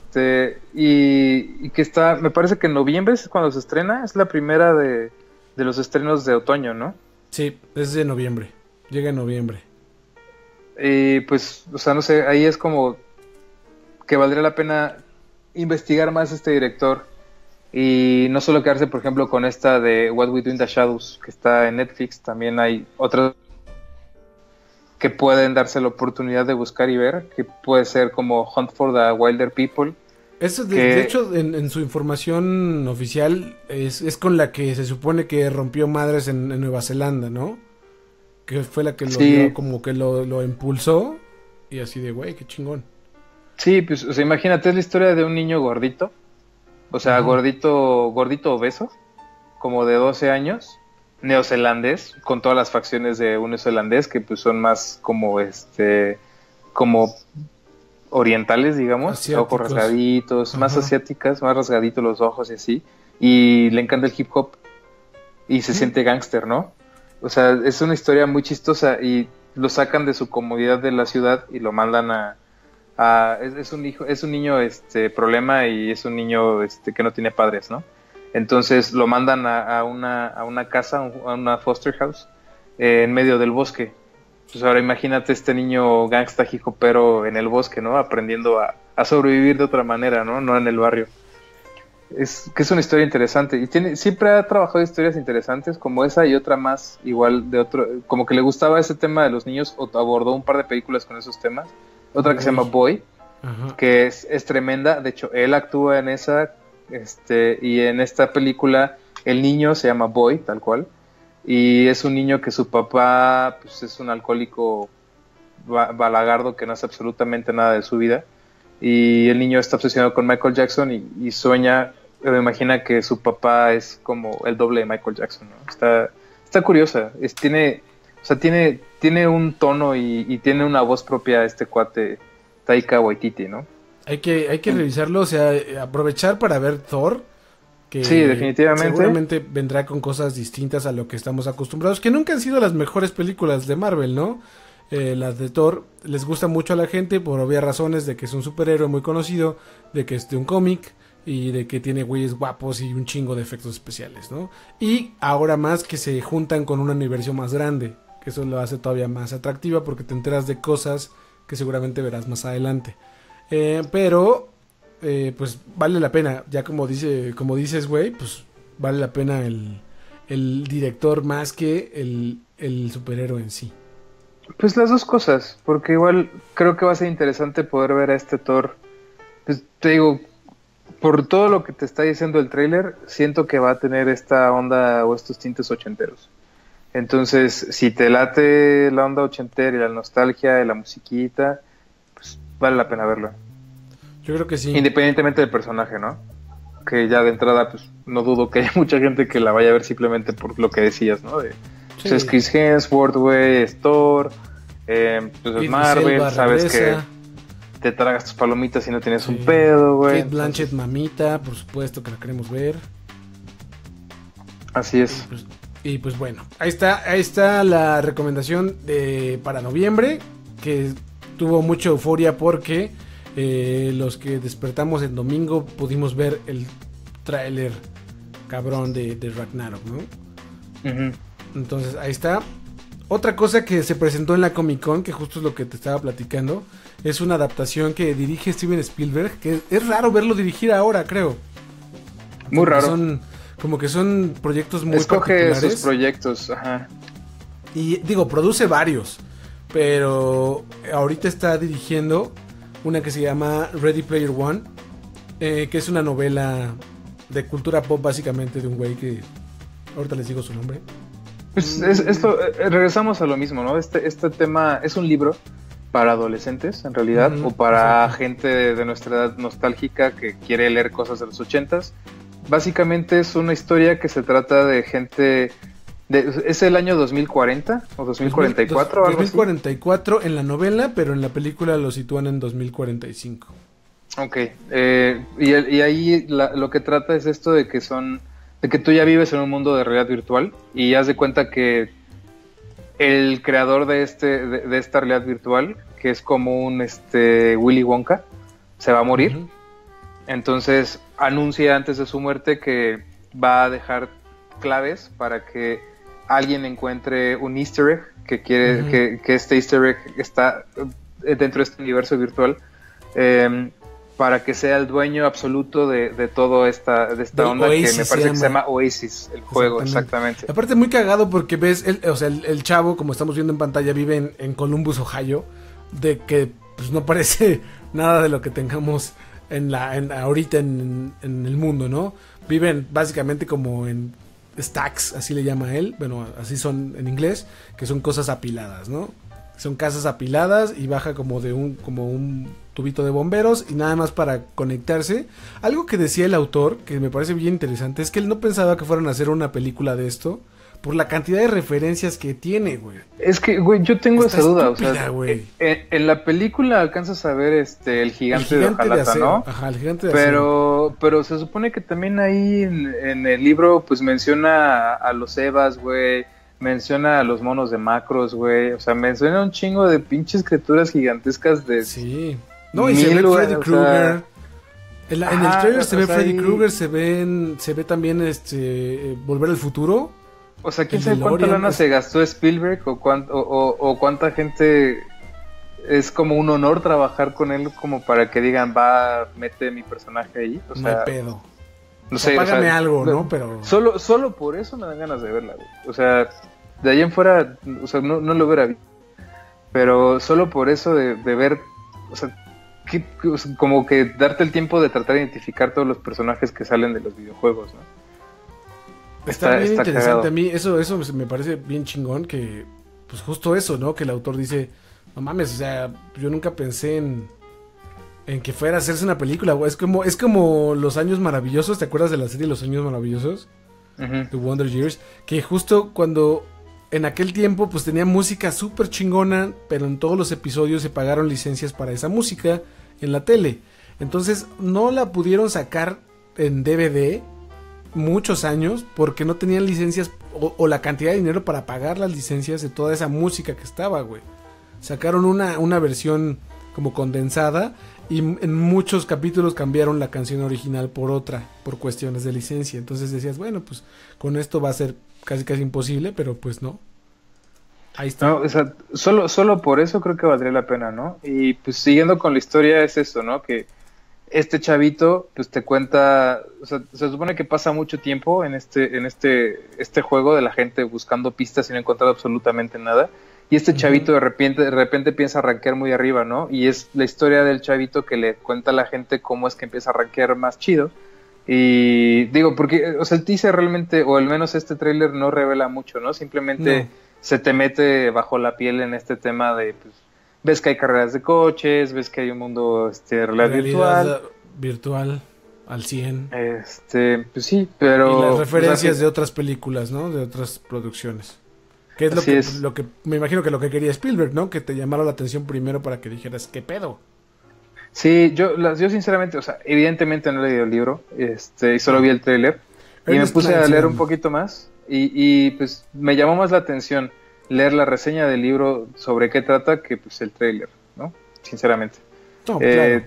Y que está, me parece que en noviembre es cuando se estrena, es la primera de los estrenos de otoño, ¿no? Sí, es de noviembre, llega en noviembre. Y pues, o sea, no sé, ahí es como que valdría la pena investigar más este director y no solo quedarse, por ejemplo, con esta de What We Do in the Shadows, que está en Netflix, también hay otras que pueden darse la oportunidad de buscar y ver, que puede ser como Hunt for the Wilder People. Eso de hecho, en su información oficial es con la que se supone que rompió madres en Nueva Zelanda, ¿no? Que fue la que como que lo impulsó y así de, güey, qué chingón. Sí, pues, o sea, imagínate, es la historia de un niño gordito, o sea, gordito obeso, como de 12 años, neozelandés, con todas las facciones de un neozelandés que pues son más como como orientales, digamos, asiáticos. Ojos rasgaditos, más asiáticas, más rasgaditos los ojos y así, y le encanta el hip hop y se siente gángster, ¿no? O sea, es una historia muy chistosa y lo sacan de su comodidad de la ciudad y lo mandan es un niño problema y es un niño que no tiene padres, ¿no? Entonces lo mandan a una casa, a una foster house, en medio del bosque. Pues ahora imagínate este niño gangsta hijopero en el bosque, ¿no? Aprendiendo a sobrevivir de otra manera, ¿no? No en el barrio. Es una historia interesante. Y siempre ha trabajado historias interesantes como esa y otra más, igual de otro, como que le gustaba ese tema de los niños, o abordó un par de películas con esos temas. Otra que se llama Boy, que es tremenda. De hecho, él actúa en esa y en esta película el niño se llama Boy, tal cual, y es un niño que su papá pues, es un alcohólico balagardo que no hace absolutamente nada de su vida, y el niño está obsesionado con Michael Jackson y sueña, me imagina que su papá es como el doble de Michael Jackson, ¿no? Está curiosa, tiene un tono y tiene una voz propia este cuate Taika Waititi, ¿no? Hay que revisarlo, o sea, aprovechar para ver Thor, que sí, definitivamente. Seguramente vendrá con cosas distintas a lo que estamos acostumbrados, que nunca han sido las mejores películas de Marvel, ¿no? Las de Thor les gusta mucho a la gente por obvias razones de que es un superhéroe muy conocido, de que es de un cómic y de que tiene güeyes guapos y un chingo de efectos especiales, ¿no? Y ahora más que se juntan con un universo más grande, que eso lo hace todavía más atractiva porque te enteras de cosas que seguramente verás más adelante. Pero pues vale la pena, ya como dices, güey, pues vale la pena el director más que el superhéroe en sí. Pues las dos cosas, porque igual creo que va a ser interesante poder ver a este Thor. Pues te digo, por todo lo que te está diciendo el tráiler, siento que va a tener esta onda o estos tintes ochenteros. Entonces, si te late la onda ochentera y la nostalgia y la musiquita, pues vale la pena verlo. Yo creo que sí. Independientemente del personaje, ¿no? Que ya de entrada, pues no dudo que haya mucha gente que la vaya a ver simplemente por lo que decías, ¿no? Sí. Es Chris Hemsworth, güey, es Thor, pues es Marvel, sabes que te tragas tus palomitas y no tienes un pedo, güey. Kate Blanchett, mamita, por supuesto que la queremos ver. Así es. Y pues bueno, ahí está la recomendación para noviembre, que tuvo mucha euforia porque los que despertamos el domingo pudimos ver el tráiler cabrón de Ragnarok, ¿no? Uh-huh. Entonces ahí está. Otra cosa que se presentó en la Comic Con, que justo es lo que te estaba platicando, es una adaptación que dirige Steven Spielberg, que es raro verlo dirigir ahora, creo. Muy raro. Como que son proyectos muy Escoge particulares. Sus proyectos, ajá. Y digo, produce varios, pero ahorita está dirigiendo una que se llama Ready Player One, que es una novela de cultura pop básicamente de un güey que ahorita les digo su nombre. Pues regresamos a lo mismo, ¿no? Este tema es un libro para adolescentes, en realidad, o para exacto. Gente de nuestra edad nostálgica que quiere leer cosas de los 80s. Básicamente es una historia que se trata de gente... ¿Es el año 2040 o 2044 o algo 2044 así? En la novela, pero en la película lo sitúan en 2045. Ok, y ahí lo que trata es esto de que tú ya vives en un mundo de realidad virtual y haz de cuenta que el creador de esta realidad virtual, que es como un Willy Wonka, se va a morir. Uh-huh. Entonces anuncia antes de su muerte que va a dejar claves para que alguien encuentre un easter egg que quiere uh-huh. que este easter egg está dentro de este universo virtual, para que sea el dueño absoluto de toda esta onda Oasis, que me parece que se llama Oasis, el juego, exactamente. Aparte muy cagado porque ves, el chavo, como estamos viendo en pantalla, vive en Columbus, Ohio, de que pues no parece nada de lo que tengamos ahorita en el mundo, ¿no? Viven básicamente como en stacks, así le llama él, bueno, así son en inglés, que son cosas apiladas, ¿no? Son casas apiladas y baja como un tubito de bomberos y nada más para conectarse. Algo que decía el autor, que me parece bien interesante, es que él no pensaba que fueran a hacer una película de esto por la cantidad de referencias que tiene, güey. Es que, güey, yo tengo esa duda, estúpida, o sea, güey. En la película alcanzas a ver el gigante de hojalata, ¿no? Ajá, el gigante de acero. Pero se supone que también ahí en el libro pues menciona a los Evas, güey. Menciona a los monos de Macros, güey. O sea, menciona un chingo de pinches criaturas gigantescas de... Sí. No, y se ve Freddy Krueger. En el trailer se ve Freddy Krueger, se ve también Volver al Futuro. O sea, ¿quién sabe cuánta lana se gastó Spielberg o cuánta gente... Es como un honor trabajar con él como para que digan, mete mi personaje ahí. O sea, no hay pedo. No sé, págame algo, ¿no? Pero... Solo por eso me dan ganas de verla, güey. O sea, de ahí en fuera, o sea, no lo hubiera visto. Pero solo por eso de ver, o sea, como que darte el tiempo de tratar de identificar todos los personajes que salen de los videojuegos, ¿no? Está bien interesante cagado. A mí eso me parece bien chingón, que pues justo eso, ¿no? Que el autor dice, no mames, o sea, yo nunca pensé en que fuera a hacerse una película, güey. Es como Los Años Maravillosos, ¿te acuerdas de la serie Los Años Maravillosos? Uh-huh. The Wonder Years, que justo cuando en aquel tiempo pues tenía música súper chingona, pero en todos los episodios se pagaron licencias para esa música en la tele. Entonces no la pudieron sacar en DVD muchos años porque no tenían licencias o la cantidad de dinero para pagar las licencias de toda esa música que estaba, güey. Sacaron una versión como condensada y en muchos capítulos cambiaron la canción original por otra, por cuestiones de licencia. Entonces decías, bueno, pues con esto va a ser casi imposible, pero pues no. Ahí está. No, o sea, solo por eso creo que valdría la pena, ¿no? Y pues siguiendo con la historia es eso, ¿no? Que este chavito pues te cuenta, o sea, se supone que pasa mucho tiempo en este juego de la gente buscando pistas sin encontrar absolutamente nada. Y este chavito de repente empieza a rankear muy arriba, ¿no? Y es la historia del chavito que le cuenta a la gente cómo es que empieza a rankear más chido. Y digo, porque, o sea, el teaser realmente, o al menos este tráiler no revela mucho, ¿no? Simplemente se te mete bajo la piel en este tema de, pues, ves que hay carreras de coches, ves que hay un mundo realidad virtual al 100. Pues sí, pero... Y las referencias de otras películas, ¿no? De otras producciones. Que es lo que me imagino que lo que quería Spielberg, ¿no? Que te llamara la atención primero para que dijeras, ¿qué pedo? Sí, yo sinceramente, o sea, evidentemente no he leído el libro, y solo vi el tráiler, y me puse a leer un poquito más, y pues me llamó más la atención leer la reseña del libro sobre qué trata que pues el tráiler, ¿no? Sinceramente. No, claro.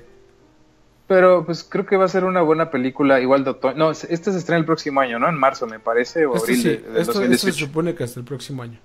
Pero pues creo que va a ser una buena película, igual de otoño. No, este se estrena el próximo año, ¿no? En marzo, me parece, o abril de 2018. Esto se supone que hasta el próximo año.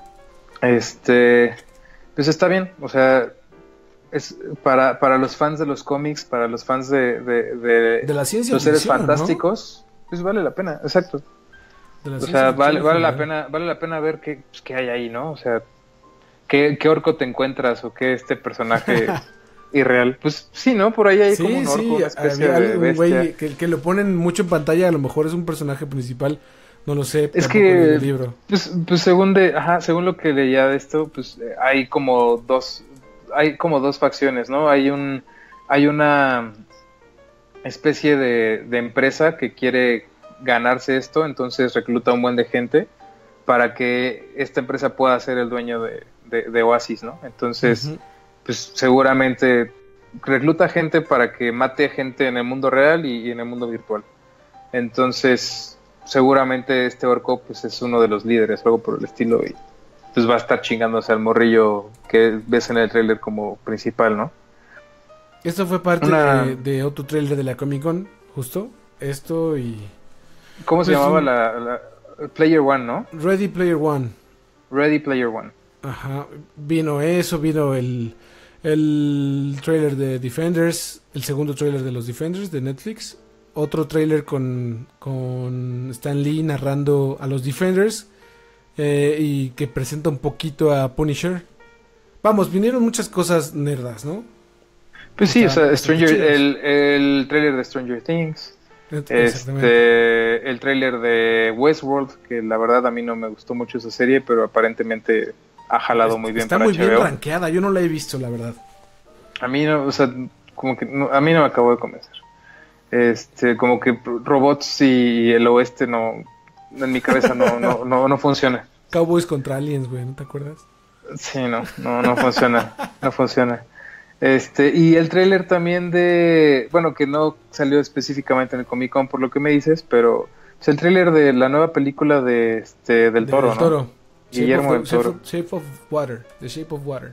Pues está bien, o sea, es para los fans de los cómics, para los fans de la ciencia los seres ficción, fantásticos, ¿no? Pues vale la pena, exacto. O sea, vale la pena ver qué hay ahí, ¿no? O sea, qué orco te encuentras o qué personaje irreal. Pues sí, ¿no? Por ahí hay como un orco, una especie de bestia. Güey que lo ponen mucho en pantalla, a lo mejor es un personaje principal, no lo sé. Es que, el libro. Pues según lo que leía de esto, pues hay como dos facciones, ¿no? Hay una especie de empresa que quiere ganarse esto, entonces recluta un buen de gente para que esta empresa pueda ser el dueño de Oasis, ¿no? Entonces, pues seguramente recluta gente para que mate gente en el mundo real y en el mundo virtual. Entonces, seguramente este orco pues es uno de los líderes, algo por el estilo, y pues va a estar chingándose al morrillo que ves en el tráiler como principal, ¿no? Esto fue parte de otro tráiler de la Comic Con, justo, esto y... ¿Cómo se llamaba la Player One, no? Ready Player One. Ready Player One. Ajá, vino el tráiler de Defenders, el segundo tráiler de los Defenders de Netflix, otro tráiler con Stan Lee narrando a los Defenders, y que presenta un poquito a Punisher. Vamos, vinieron muchas cosas nerdas, ¿no? Pues sí, o sea, el tráiler de Stranger Things, el tráiler de Westworld, que la verdad a mí no me gustó mucho esa serie, pero aparentemente ha jalado muy bien para HBO. Está muy bien rankeada, yo no la he visto, la verdad. A mí no, o sea, como que a mí no me acabó de convencer. Como que robots y el oeste no, en mi cabeza no funciona. Cowboys contra aliens, güey, ¿no te acuerdas? Sí, no funciona, no funciona. Y el tráiler también bueno, que no salió específicamente en el Comic Con por lo que me dices, pero es el tráiler de la nueva película del Toro, ¿no? Toro. Guillermo del Toro. Shape of Water, The Shape of Water.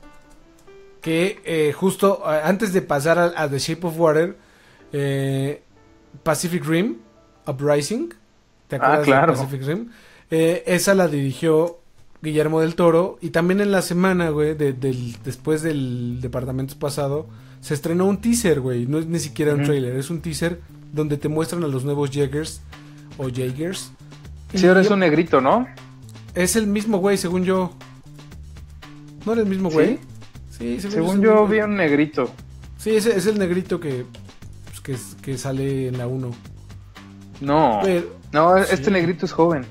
Que justo antes de pasar a The Shape of Water, Pacific Rim Uprising, ¿te acuerdas claro. de Pacific Rim? Esa la dirigió Guillermo del Toro, y también en la semana, güey, después del Departamento pasado, se estrenó un teaser, güey, no es ni siquiera un trailer, es un teaser donde te muestran a los nuevos Jaegers o Jaegers. Sí, ahora es un negrito, ¿no? Es el mismo güey, según yo. ¿No era el mismo güey? Sí, según yo vi un negrito. Sí, ese es el negrito que sale en la 1. No, este sí. Negrito es joven.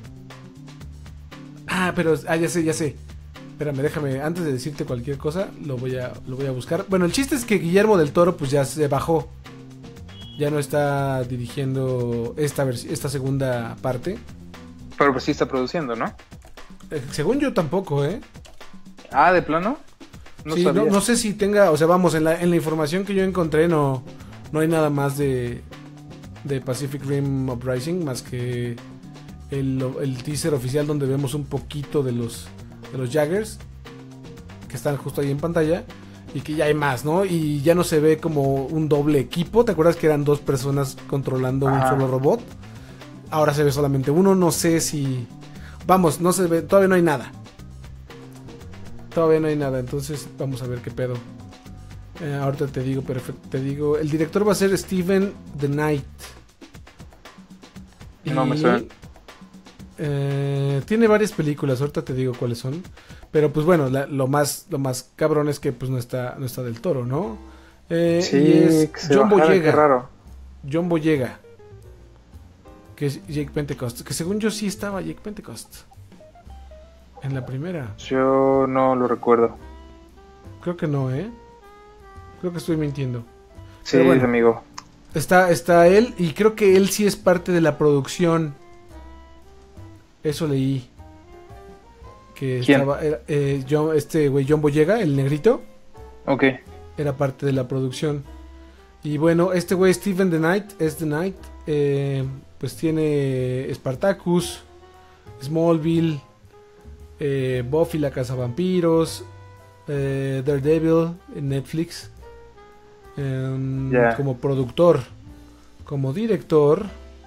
Pero ya sé. Espérame, déjame, antes de decirte cualquier cosa, lo voy a buscar. Bueno, el chiste es que Guillermo del Toro pues ya se bajó. Ya no está dirigiendo esta segunda parte. Pero pues sí está produciendo, ¿no? Según yo tampoco, ¿eh? ¿De plano? Sí, no sé si tenga, o sea, vamos, en la información que yo encontré no hay nada más de Pacific Rim Uprising más que el teaser oficial donde vemos un poquito de los Jaggers que están justo ahí en pantalla y que ya hay más, ¿no? Y ya no se ve como un doble equipo. ¿Te acuerdas que eran 2 personas controlando un solo robot? Ahora se ve solamente uno. No sé si... Vamos, no se ve... Todavía no hay nada. Entonces vamos a ver qué pedo. Ahorita te digo, te digo... El director va a ser Steven The Knight. No me suena. Tiene varias películas, ahorita te digo cuáles son. Pero pues bueno, lo más cabrón es que pues no está del Toro, ¿no? Sí, y es John Boyega. Raro. John Boyega. Que es Jake Pentecost. Que según yo sí estaba Jake Pentecost en la primera. Yo no lo recuerdo. Creo que no, creo que estoy mintiendo. Sí, bueno, amigo. Está él y creo que él sí es parte de la producción. Eso leí. Que ¿Quién? Estaba John Boyega, el negrito. Ok. Era parte de la producción. Y bueno, este güey Steven The Knight, pues tiene Spartacus, Smallville, Buffy la Cazavampiros, Daredevil en Netflix. Como productor, como director,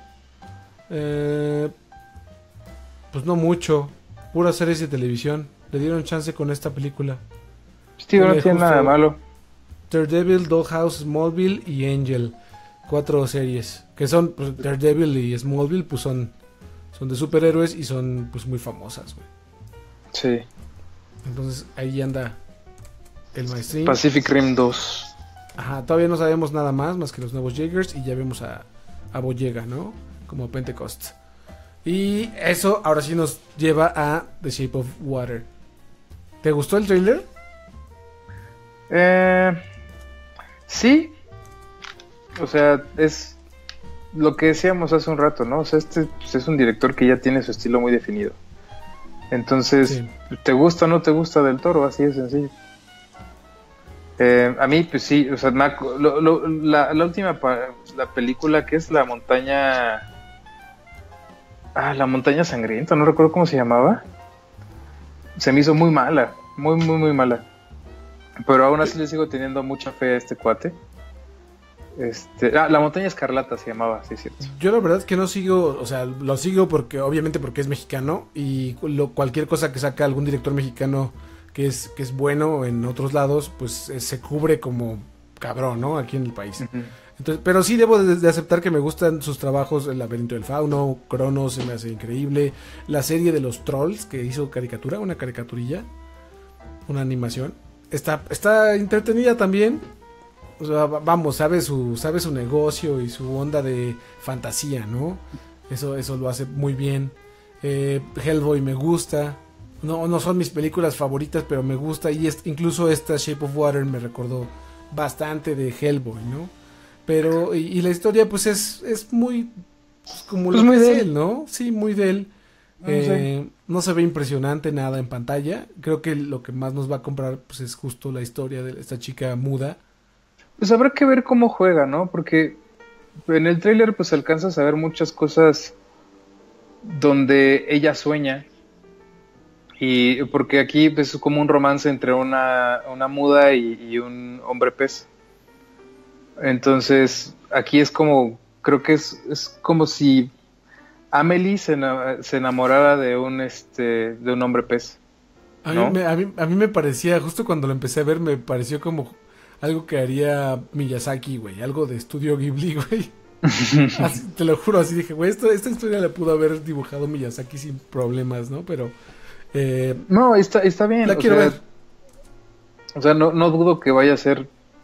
pues no mucho, puras series de televisión. Le dieron chance con esta película. No tiene nada de malo. Daredevil, Dollhouse, Smallville y Angel. 4 series que son, pues, Daredevil y Smallville, pues son de superhéroes y son pues muy famosas, güey. Sí. Entonces ahí anda el maestrín. Pacific Rim 2. Ajá, todavía no sabemos nada más que los nuevos Jaegers y ya vemos a Boyega, ¿no? Como Pentecost. Y eso ahora sí nos lleva a The Shape of Water. ¿Te gustó el trailer? Sí. O sea, es lo que decíamos hace un rato, ¿no? O sea, pues, es un director que ya tiene su estilo muy definido. Entonces, sí. ¿Te gusta o no te gusta del Toro? Así de sencillo. A mí, pues sí, o sea, la última, la película que es La Montaña Sangrienta, no recuerdo cómo se llamaba. Se me hizo muy mala, muy, muy, muy mala. Pero aún así le sigo teniendo mucha fe a este cuate. La Montaña Escarlata se llamaba, sí, es cierto. Yo la verdad es que no sigo, o sea, lo sigo porque obviamente porque es mexicano y cualquier cosa que saca algún director mexicano que es bueno en otros lados, pues se cubre como cabrón, ¿no? Aquí en el país. Uh-huh. Entonces, pero sí debo de aceptar que me gustan sus trabajos, El laberinto del fauno, Cronos se me hace increíble, la serie de los trolls que hizo una caricaturilla, una animación, está entretenida también. O sea, vamos, sabe su negocio y su onda de fantasía, ¿no? Eso lo hace muy bien. Hellboy me gusta. No son mis películas favoritas, pero me gusta. Y incluso esta Shape of Water me recordó bastante de Hellboy, ¿no? Pero, y la historia, pues es muy... Pues, como pues lo que es él, ¿no? Sí, muy de él. No se ve impresionante nada en pantalla. Creo que lo que más nos va a comprar pues es justo la historia de esta chica muda. Pues habrá que ver cómo juega, ¿no? Porque en el tráiler pues alcanzas a ver muchas cosas donde ella sueña. Y porque aquí pues, es como un romance entre una muda y un hombre pez. Entonces aquí es como, creo que es como si Amelie se enamorara de un hombre pez, ¿no? A mí me parecía, justo cuando lo empecé a ver, me pareció como algo que haría Miyazaki, güey, algo de Estudio Ghibli, güey. Así, te lo juro, así dije, güey, esta historia la pudo haber dibujado Miyazaki sin problemas, ¿no? Pero no, está bien. La quiero ver. O sea, no dudo que vaya a ser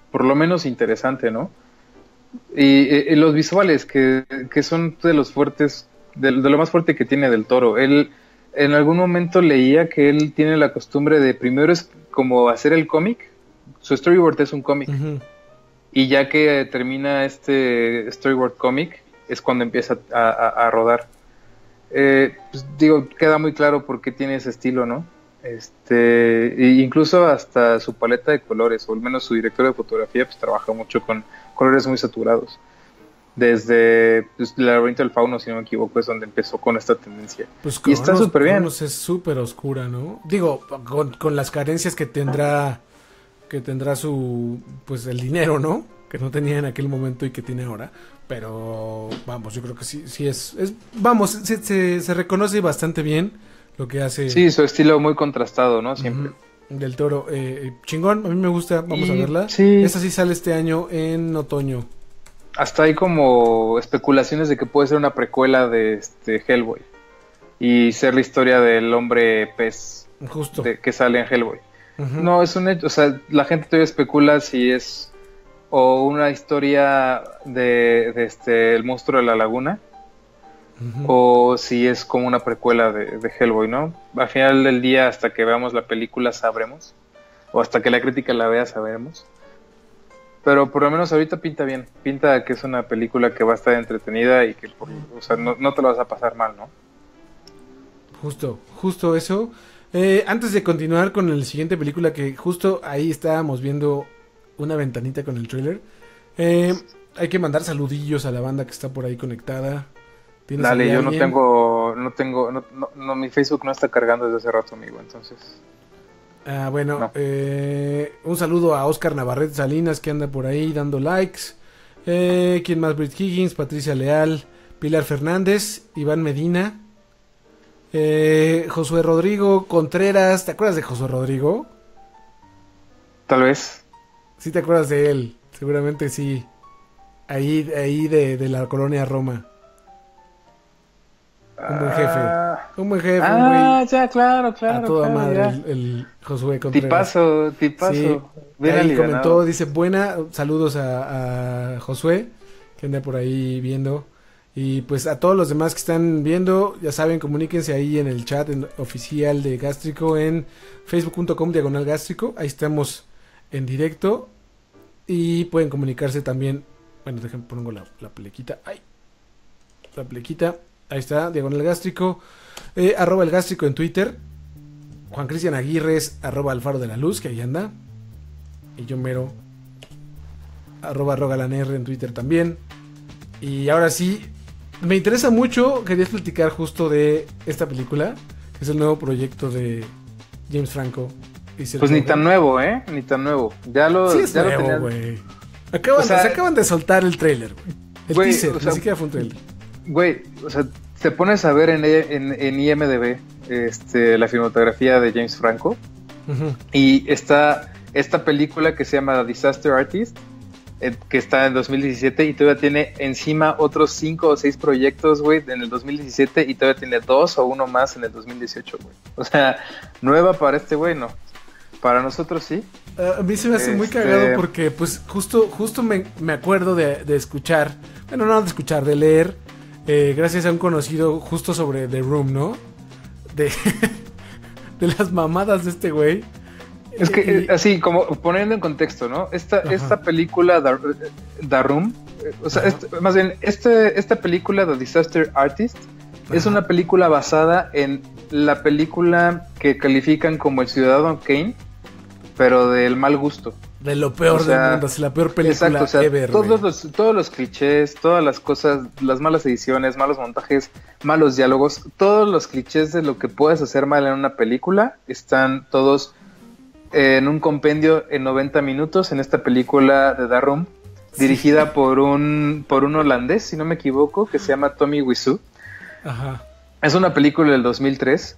por lo menos interesante, ¿no? Y los visuales, que son de los fuertes, de lo más fuerte que tiene Del Toro. Él, en algún momento leía que él tiene la costumbre de primero es como hacer el cómic, su storyboard es un cómic, y ya que termina este storyboard cómic, es cuando empieza a rodar. Pues digo, queda muy claro por qué tiene ese estilo, ¿no? E incluso hasta su paleta de colores, o al menos su director de fotografía, pues trabaja mucho con colores muy saturados. Desde pues, el laberinto del fauno, si no me equivoco, es donde empezó con esta tendencia. Pues y está súper bien. Es súper oscura, ¿no? Digo, con las carencias que tendrá su, pues el dinero, ¿no? Que no tenía en aquel momento y que tiene ahora. Pero, vamos, yo creo que sí es vamos, se reconoce bastante bien lo que hace. Sí, su estilo muy contrastado, ¿no? Siempre. Del Toro. Chingón, a mí me gusta, vamos a verla. Sí. Esta sí sale este año en otoño. Hasta hay como especulaciones de que puede ser una precuela de Hellboy. Y ser la historia del hombre pez. Justo. Que sale en Hellboy. No, es un hecho, o sea, la gente todavía especula si es o una historia de el monstruo de la laguna, o si es como una precuela de Hellboy, ¿no? Al final del día, hasta que veamos la película sabremos, o hasta que la crítica la vea sabremos, pero por lo menos ahorita pinta bien, pinta que es una película que va a estar entretenida y que o sea, no te lo vas a pasar mal, ¿no? Justo eso. Antes de continuar con la siguiente película, que justo ahí estábamos viendo una ventanita con el trailer, hay que mandar saludillos a la banda que está por ahí conectada. Dale, yo no tengo, mi Facebook no está cargando desde hace rato, amigo, entonces. Bueno, no. Un saludo a Oscar Navarrete Salinas, que anda por ahí dando likes. ¿Quién más? Brit Higgins, Patricia Leal, Pilar Fernández, Iván Medina, Josué Rodrigo Contreras. ¿Te acuerdas de Josué Rodrigo? Tal vez. Sí, te acuerdas de él, seguramente sí. Ahí de la colonia Roma. Un buen jefe. Ya, claro. A toda madre el Josué Contreras. Tipazo. Sí, ahí comentó, dice, saludos a Josué, que anda por ahí viendo. Y pues a todos los demás que están viendo, ya saben, comuníquense ahí en el chat oficial de Gástrico en facebook.com/gástrico. Ahí estamos en directo. Y pueden comunicarse también. Bueno, déjenme pongo la plequita. ¡Ay! La plequita. Ahí está, Diagonal Gástrico. @ el Gástrico en Twitter. Juan Cristian Aguirres, @ Alfaro de la Luz, que ahí anda. Y yo mero. @ Rogalanr en Twitter también. Y ahora sí, me interesa mucho. Querías platicar justo de esta película, que es el nuevo proyecto de James Franco. Pues ni tan nuevo, Ni tan nuevo. Sí es nuevo, güey. Se acaban de soltar el trailer, güey. El teaser, ni siquiera fue un trailer. Güey, o sea, te pones a ver en IMDb la filmografía de James Franco, y está esta película que se llama Disaster Artist, que está en 2017, y todavía tiene encima otros 5 o 6 proyectos, güey, en el 2017, y todavía tiene 2 o 1 más en el 2018, güey. O sea, nueva para este güey, no. Para nosotros sí. A mí se me hace muy cagado porque pues justo me acuerdo de escuchar, bueno, no de escuchar, de leer, gracias a un conocido justo sobre The Room, ¿no? De las mamadas de este güey. Es que así, como poniendo en contexto, ¿no? Esta película The Room, o sea, más bien, esta película The Disaster Artist es una película basada en la película que califican como El Ciudadano Kane, pero del mal gusto. De lo peor del mundo, es la peor película exacto, o sea, ever. Todos los clichés, todas las cosas, las malas ediciones, malos montajes, malos diálogos, todos los clichés de lo que puedes hacer mal en una película están todos en un compendio en 90 minutos en esta película de The Room, dirigida por un holandés, si no me equivoco, que se llama Tommy Wiseau. Ajá. Es una película del 2003,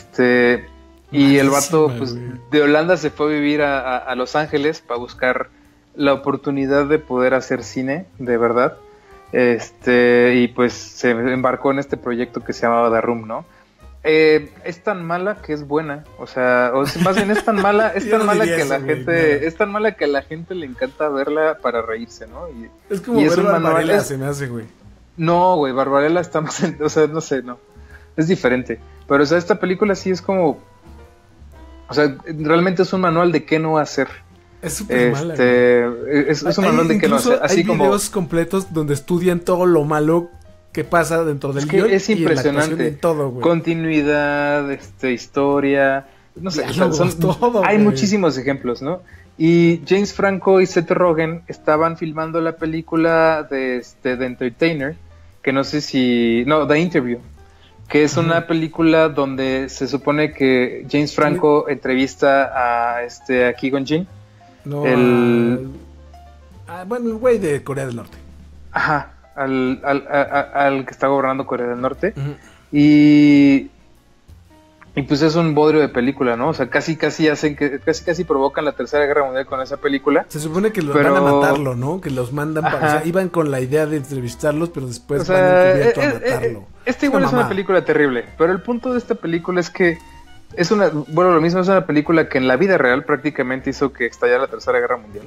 y el vato, pues, de Holanda se fue a vivir a Los Ángeles para buscar la oportunidad de poder hacer cine, de verdad. Y pues se embarcó en este proyecto que se llamaba The Room, ¿no? es tan mala que es buena, o sea, más bien es tan mala, es tan mala que la gente, es tan mala que a la gente le encanta verla para reírse, ¿no? Es como ver Barbarella, se me hace, güey. No, güey, Barbarella está más, o sea, no sé, no, es diferente, pero o sea, esta película sí es como, o sea, realmente es un manual de qué no hacer. Es súper mala. Es un manual de qué no hacer, así hay como videos completos donde estudian todo lo malo que pasa dentro del guión. Es impresionante. Y todo, güey. Continuidad, historia, no sé, todo, hay güey. Muchísimos ejemplos, ¿no? Y James Franco y Seth Rogen estaban filmando la película de The Entertainer, que no sé si, no, The Interview, que es una película donde se supone que James Franco entrevista a Qui-Gon Jinn. No, bueno, el güey de Corea del Norte. Ajá, al que está gobernando Corea del Norte. Y pues es un bodrio de película, ¿no? O sea, casi provocan la Tercera Guerra Mundial con esa película. Se supone que los van a matarlo, ¿no? Que los mandan para... O sea, iban con la idea de entrevistarlos, pero después van encubierto a matarlo. Igual es una película terrible, pero el punto de esta película es que lo mismo, es una película que en la vida real prácticamente hizo que estallara la Tercera Guerra Mundial.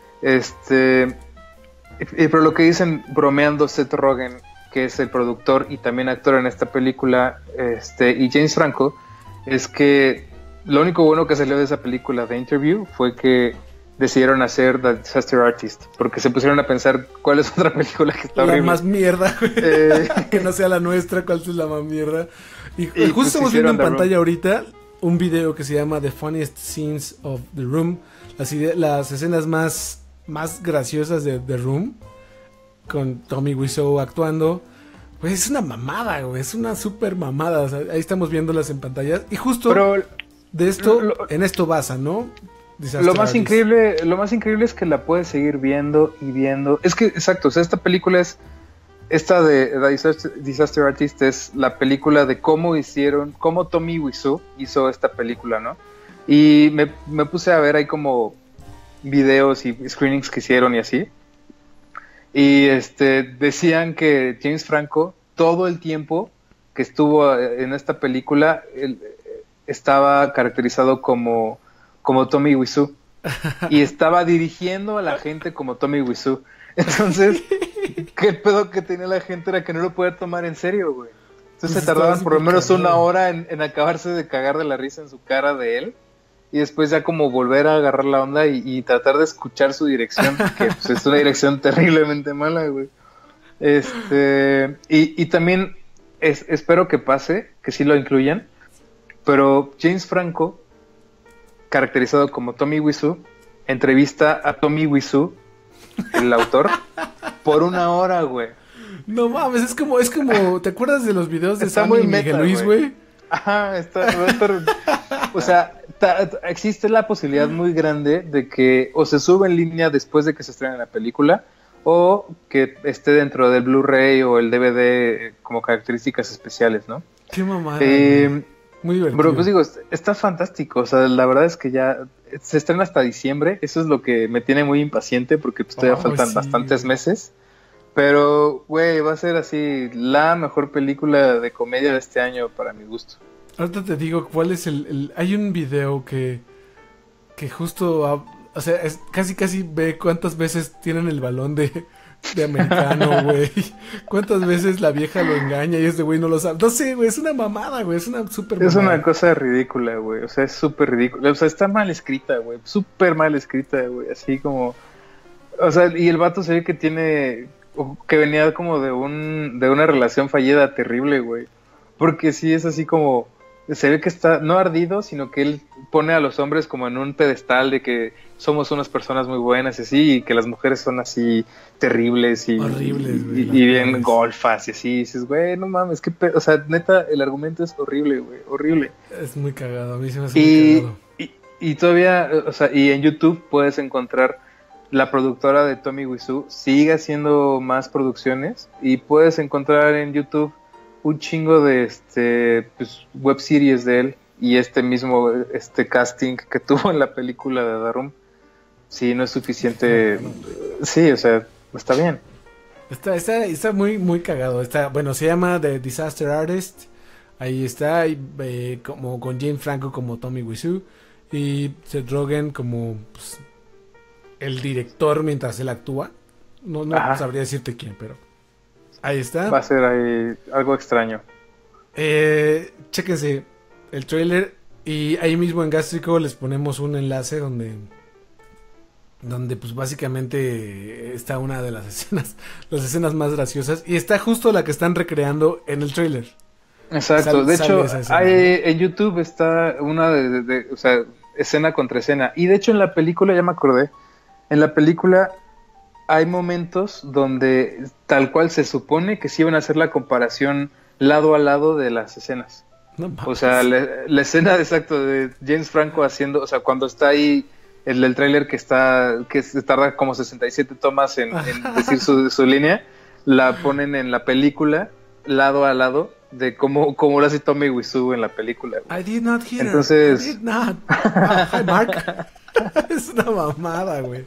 Pero lo que dicen bromeando Seth Rogen, que es el productor y también actor en esta película, y James Franco, es que lo único bueno que salió de esa película de Interview fue que decidieron hacer The Disaster Artist, porque se pusieron a pensar cuál es otra película que está horrible. La más mierda, güey. Que no sea la nuestra, cuál es la más mierda. Y justo pues estamos viendo en pantalla ahorita un video que se llama The Funniest Scenes of the Room, las escenas más graciosas de The Room, con Tommy Wiseau actuando. Pues es una mamada, güey, es una super mamada. O sea, ahí estamos viéndolas en pantalla. Y justo de esto, en esto basa, ¿no? Lo más increíble es que la puedes seguir viendo y viendo. Es que, exacto, o sea, esta película es... Esta de Disaster Artist es la película de cómo Tommy Wiseau hizo esta película, ¿no? Y me puse a ver ahí como videos y screenings que hicieron y así. Y decían que James Franco, todo el tiempo que estuvo en esta película, estaba caracterizado como Tommy Wiseau. Y estaba dirigiendo a la gente como Tommy Wiseau. Entonces, ¿qué pedo que tenía la gente? Era que no lo podía tomar en serio, güey. Entonces se tardaban por lo menos una hora en acabarse de cagar de la risa en su cara de él. Y después ya como volver a agarrar la onda y tratar de escuchar su dirección, que pues, es una dirección terriblemente mala, güey. Y también espero que pase, que sí lo incluyan, pero James Franco, caracterizado como Tommy Wiseau, entrevista a Tommy Wiseau, el autor, por una hora, güey. No mames, es como, ¿te acuerdas de los videos de Está Sammy muy y Miguel meta, Luis, güey? Ajá, o sea, existe la posibilidad muy grande de que o se sube en línea después de que se estrene la película, o que esté dentro del Blu-ray o el DVD como características especiales, ¿no? Qué mamada. Muy divertido. Pero pues digo, está fantástico, o sea, la verdad es que ya se estrena hasta diciembre, eso es lo que me tiene muy impaciente porque pues todavía faltan bastantes meses. Pero, güey, va a ser así la mejor película de comedia de este año para mi gusto. Ahorita te digo cuál es hay un video que justo, o sea, casi ve cuántas veces tienen el balón de americano, güey. Cuántas veces la vieja lo engaña y este güey no lo sabe. No sé, güey, es una mamada, güey, es una súper mamada. Es una cosa ridícula, güey, o sea, es súper ridícula. O sea, está mal escrita, güey, súper mal escrita, güey, así como... O sea, y el vato se ve que venía como de una relación fallida terrible, güey. Porque sí es así como... Se ve que está no ardido, sino que él pone a los hombres como en un pedestal de que somos unas personas muy buenas y así, y que las mujeres son así terribles y horribles, güey, y bien golfas y así. Y dices, güey, no mames, o sea, neta, el argumento es horrible, güey, horrible. Es muy cagado, a mí se me hace muy cagado. Y todavía, o sea, y en YouTube puedes encontrar la productora de Tommy Wiseau, sigue haciendo más producciones y puedes encontrar en YouTube un chingo de pues, web series de él y mismo casting que tuvo en la película de The Room. Sí, no es suficiente. Sí, o sea, está bien. Está muy, muy cagado. Bueno, se llama The Disaster Artist. Ahí está, como con James Franco como Tommy Wiseau y Seth Rogen como pues, el director mientras él actúa. No sabría decirte quién, pero ahí está. Va a ser ahí algo extraño. Chéquense el trailer y ahí mismo en Gástrico les ponemos un enlace donde pues básicamente está una de las escenas más graciosas y está justo la que están recreando en el trailer. Exacto, de hecho en YouTube está una o sea, escena contra escena, y de hecho en la película, ya me acordé, en la película hay momentos donde tal cual se supone que sí iban a hacer la comparación lado a lado de las escenas. No, o sea, la escena exacto de James Franco haciendo, o sea, cuando está ahí el tráiler que se tarda como 67 tomas en decir su línea, la ponen en la película lado a lado de cómo lo hace Tommy Wiseau en la película. I did not hear. Entonces, I did not. Hi, Mark. Es una mamada, güey.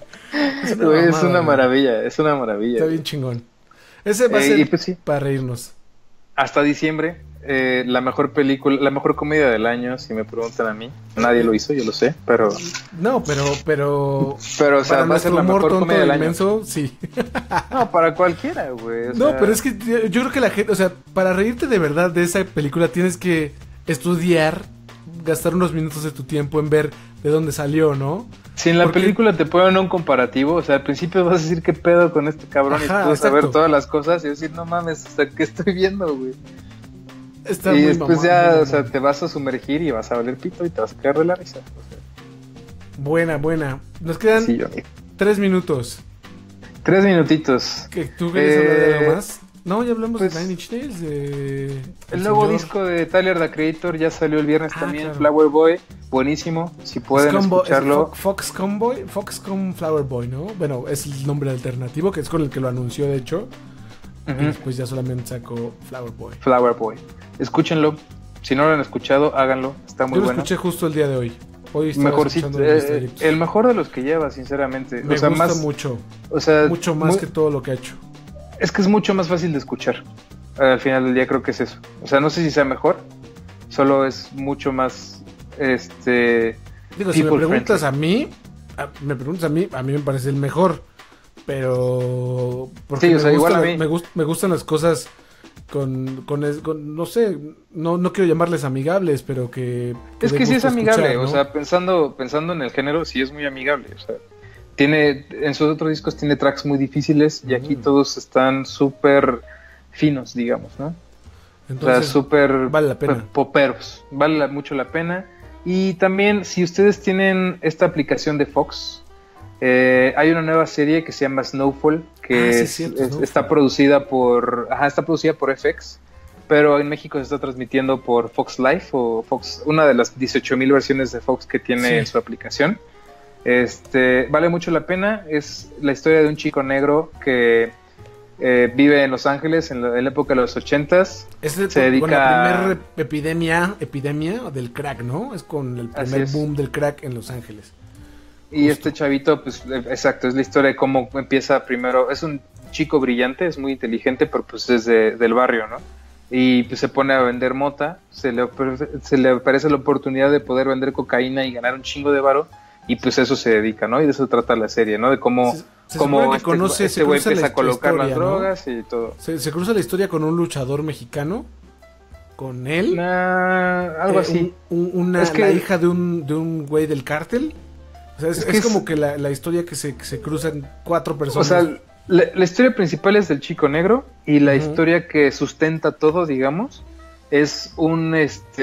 Es una maravilla. Está bien chingón. Ese va a ser pues, sí, para reírnos. Hasta diciembre, la mejor película, la mejor comedia del año, si me preguntan a mí. Nadie lo hizo, yo lo sé, pero... No, pero o sea, va a ser la mejor comedia del año. Inmenso, sí. No, para cualquiera, güey. No, sea... pero es que yo creo que la gente, o sea, para reírte de verdad de esa película tienes que estudiar, gastar unos minutos de tu tiempo en ver de dónde salió, ¿no? Si en la película te ponen un comparativo, o sea, al principio vas a decir qué pedo con este cabrón, y tú vas a ver todas las cosas y decir, no mames, o sea, ¿qué estoy viendo, güey? Está y después ya, o sea, te vas a sumergir y vas a valer pito y te vas a quedar de la risa. O sea. Buena. Nos quedan 3 minutos. 3 minutitos. ¿Tú quieres hablar de algo más? No, ya hablamos de Nine Inch Nails. El nuevo disco de Tyler, the Creator, ya salió el viernes también. Claro. Flower Boy, buenísimo. Si pueden escucharlo. Foxconn Flower Boy, ¿no? Bueno, es el nombre alternativo, que es con el que lo anunció, de hecho. Y después ya solamente sacó Flower Boy. Escúchenlo. Si no lo han escuchado, háganlo. Está muy bueno. Yo lo escuché justo el día de hoy. Mejorcito, el mejor de los que lleva, sinceramente. Me gusta mucho. O sea, mucho más que todo lo que ha hecho. Es que es mucho más fácil de escuchar. Al final del día creo que es eso. O sea, no sé si sea mejor, solo es mucho más Digo, si me preguntas a mí, a mí me parece el mejor. Pero porque sí, o sea, igual a mí me gustan las cosas con no sé, no quiero llamarles amigables, pero que es que sí es amigable, escuchar, ¿no? O sea, pensando en el género, sí es muy amigable, o sea, en sus otros discos tiene tracks muy difíciles y aquí todos están súper finos, digamos, ¿no? Entonces, o sea, súper vale la pena. Poperos, vale mucho la pena. Y también, si ustedes tienen esta aplicación de Fox, hay una nueva serie que se llama Snowfall, que está producida por FX, pero en México se está transmitiendo por Fox Life o Fox, una de las 18,000 versiones de Fox que tiene en su aplicación. Vale mucho la pena. Es la historia de un chico negro que vive en Los Ángeles en la época de los 80s. Se dedica con la primera epidemia del crack, ¿no? Es con el primer boom del crack en Los Ángeles. Y este chavito, pues, exacto, es la historia de cómo empieza primero. Es un chico brillante, es muy inteligente, pero pues es del barrio, ¿no? Y pues se pone a vender mota, se le aparece la oportunidad de poder vender cocaína y ganar un chingo de varo, y pues eso se dedica, ¿no? Y de eso trata la serie, ¿no? De cómo este güey empieza a colocar las drogas, ¿no? Y todo. Se cruza la historia con un luchador mexicano, con él. Algo así. La hija de un güey del cártel. O sea, es como que la historia que se cruzan 4 personas. O sea, la historia principal es del chico negro y la historia que sustenta todo, digamos, es un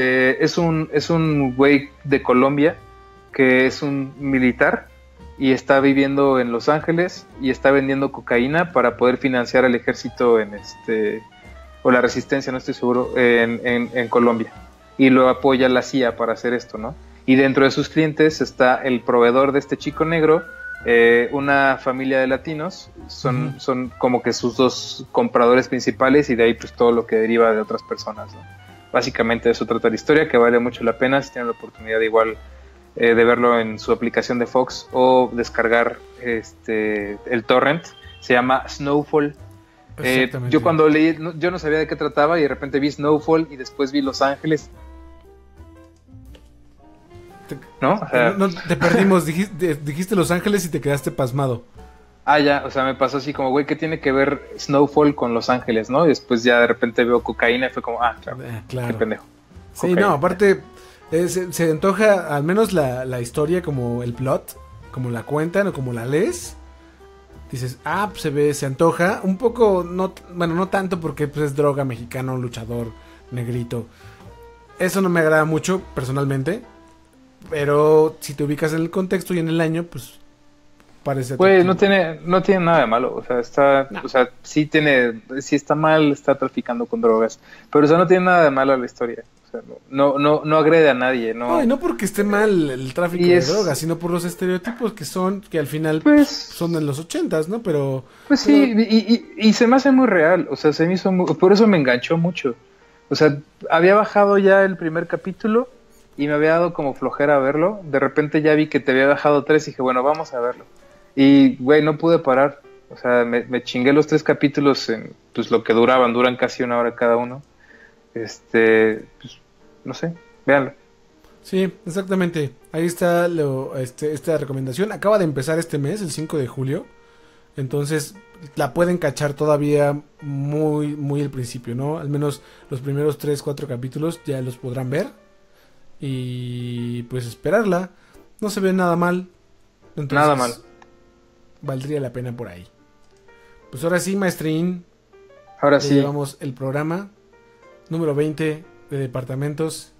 güey de Colombia que es un militar y está viviendo en Los Ángeles y está vendiendo cocaína para poder financiar al ejército o la resistencia, no estoy seguro, en Colombia, y lo apoya la CIA para hacer esto, ¿no? Y dentro de sus clientes está el proveedor de este chico negro, una familia de latinos, son como que sus 2 compradores principales, y de ahí pues todo lo que deriva de otras personas, ¿no? Básicamente de eso trata la historia, que vale mucho la pena si tienen la oportunidad igual de verlo en su aplicación de Fox o descargar el torrent. Se llama Snowfall. Yo cuando leí, yo no sabía de qué trataba y de repente vi Snowfall y después vi Los Ángeles. ¿No? O sea, no te perdimos, dijiste Los Ángeles y te quedaste pasmado. Ya, o sea, me pasó así como, güey, ¿qué tiene que ver Snowfall con Los Ángeles, no? Y después ya de repente veo cocaína y fue como, claro. Qué pendejo. Sí, cocaína. No, aparte, se antoja al menos la historia, como el plot, como la cuentan o como la lees. Dices, pues se antoja. Un poco, no tanto porque pues, es droga, mexicano, luchador, negrito. Eso no me agrada mucho, personalmente. Pero si te ubicas en el contexto y en el año, pues parece... Pues no tiene nada de malo. O sea, sí está mal, está traficando con drogas. Pero no tiene nada de malo la historia. O sea, no agrede a nadie. No, y no porque esté mal el tráfico de drogas, sino por los estereotipos que al final pues, son en los 80s, ¿no? Pero... Pues sí, y se me hace muy real. O sea, se me hizo por eso me enganchó mucho. O sea, había bajado ya el primer capítulo y me había dado como flojera verlo. De repente ya vi que te había bajado 3 y dije, bueno, vamos a verlo. Y, güey, no pude parar. O sea, me chingué los 3 capítulos en pues lo que duran casi 1 hora cada uno. Pues, no sé, véanlo. Sí, exactamente. Ahí está esta recomendación. Acaba de empezar este mes, el 5 de julio. Entonces, la pueden cachar todavía muy, muy al principio, ¿no? Al menos los primeros 3, 4 capítulos ya los podrán ver. Y pues esperarla. No se ve nada mal. Entonces, nada mal. Valdría la pena por ahí. Pues ahora sí, maestrín. Ahora sí. Llevamos el programa número 20 de departamentos.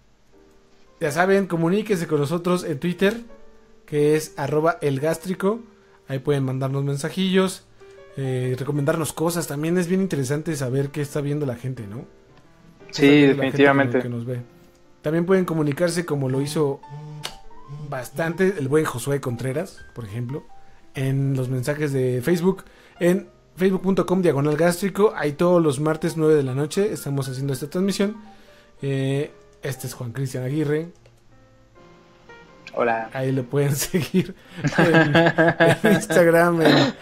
Ya saben, comuníquense con nosotros en Twitter, que es @elgástrico. Ahí pueden mandarnos mensajillos, recomendarnos cosas. También es bien interesante saber qué está viendo la gente, ¿no? Sí, definitivamente. Que nos ve. También pueden comunicarse como lo hizo bastante el buen Josué Contreras, por ejemplo, en los mensajes de Facebook, en facebook.com/gástrico. Ahí todos los martes 9 de la noche estamos haciendo esta transmisión. Este es Juan Cristian Aguirre. Hola. Ahí lo pueden seguir en Instagram,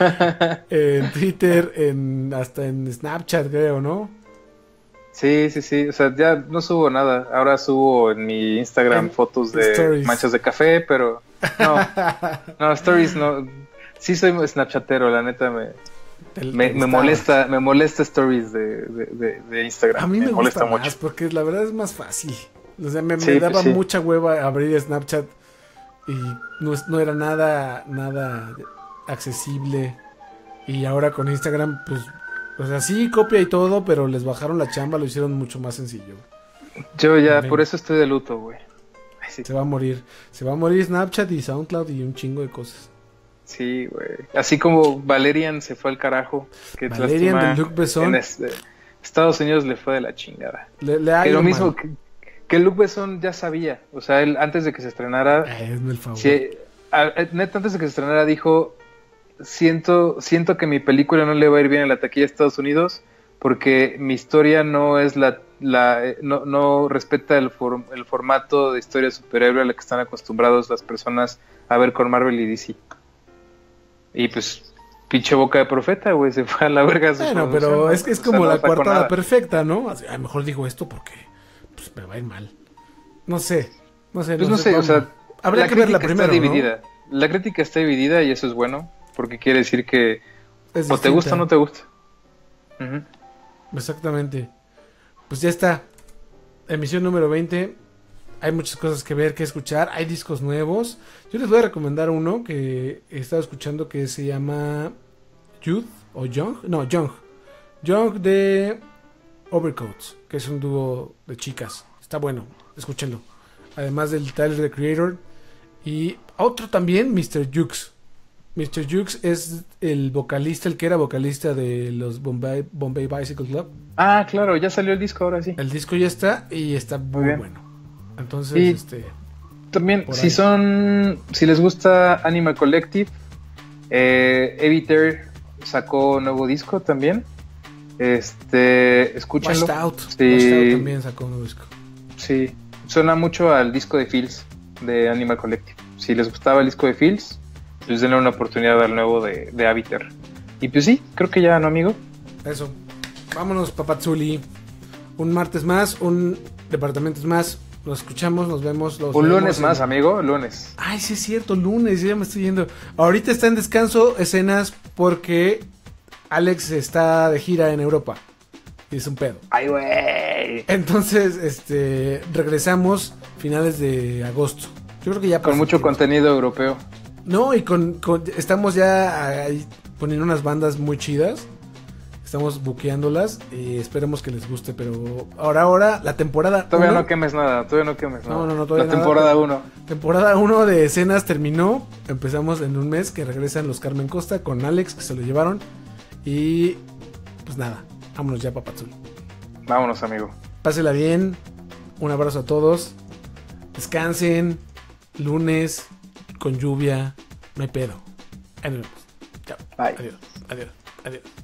en Twitter, hasta en Snapchat, creo, ¿no? Sí. O sea, ya no subo nada. Ahora subo en mi Instagram fotos de stories. Manchas de café, pero no, stories no. Sí soy snapchatero, la neta me molesta stories de Instagram. A mí me gusta mucho más porque la verdad es más fácil. O sea, me daba mucha hueva abrir Snapchat y no era nada accesible. Y ahora con Instagram, pues, o sea, sí, copia y todo, pero les bajaron la chamba, lo hicieron mucho más sencillo. Yo ya, por eso estoy de luto, güey. Sí. Se va a morir Snapchat y SoundCloud y un chingo de cosas. Sí, güey. Así como Valerian se fue al carajo. Que Valerian de Luc Besson. En Estados Unidos le fue de la chingada. Le ha ido lo mismo que Luc Besson ya sabía. O sea, él antes de que se estrenara... Hazme el favor. Neta, antes de que se estrenara dijo... Siento que mi película no le va a ir bien en la taquilla de Estados Unidos porque mi historia no es no respeta el formato de historia superhéroe a la que están acostumbrados las personas a ver con Marvel y DC. Y pues, pinche boca de profeta, güey, se fue a la verga. Bueno, pero es como la coartada perfecta, ¿no? A lo mejor digo esto porque pues me va a ir mal. No sé. Pues no sé, o sea, habría que verla primero, dividida. ¿No? La crítica está dividida y eso es bueno, porque quiere decir que o te gusta o no te gusta. Uh-huh. Exactamente. Pues ya está. Emisión número 20. Hay muchas cosas que ver, que escuchar. Hay discos nuevos. Yo les voy a recomendar uno que he estado escuchando que se llama Youth o Young. No, Young. Young de Overcoats, que es un dúo de chicas. Está bueno, escúchenlo. Además del Tyler, the Creator. Y otro también, Mr. Jukes. Mr. Jukes es el que era vocalista de los Bombay Bicycle Club. Ah, claro, ya salió el disco ahora sí. El disco ya está y está muy bueno. Entonces, también, si les gusta Animal Collective, Eviter sacó nuevo disco también. Escúchenlo. Washed Out también sacó un nuevo disco. Sí, suena mucho al disco de Fields de Animal Collective. Si les gustaba el disco de Fields, pues denle una oportunidad al nuevo de Eviter. Y pues sí, creo que ya, ¿no, amigo? Eso. Vámonos, Papazuli. Un martes más, un departamento más. Nos escuchamos, nos vemos. Un lunes más, amigo, lunes. Ay, sí es cierto, lunes, ya me estoy yendo. Ahorita está en descanso escenas porque Alex está de gira en Europa. Y es un pedo. Ay, güey. Entonces, regresamos finales de agosto. Yo creo que ya con mucho contenido europeo. No, y estamos ya ahí poniendo unas bandas muy chidas. Estamos buqueándolas y esperemos que les guste, pero ahora la temporada Todavía no quemes nada. No, todavía la temporada 1. Temporada 1 de escenas terminó. Empezamos en un mes que regresan los Carmen Costa con Alex, que se lo llevaron. Y pues nada, vámonos ya, Papazul. Vámonos, amigo. Pásela bien. Un abrazo a todos. Descansen. Lunes con lluvia. No hay pedo. Ahí nos vemos. Chao. Bye. Adiós.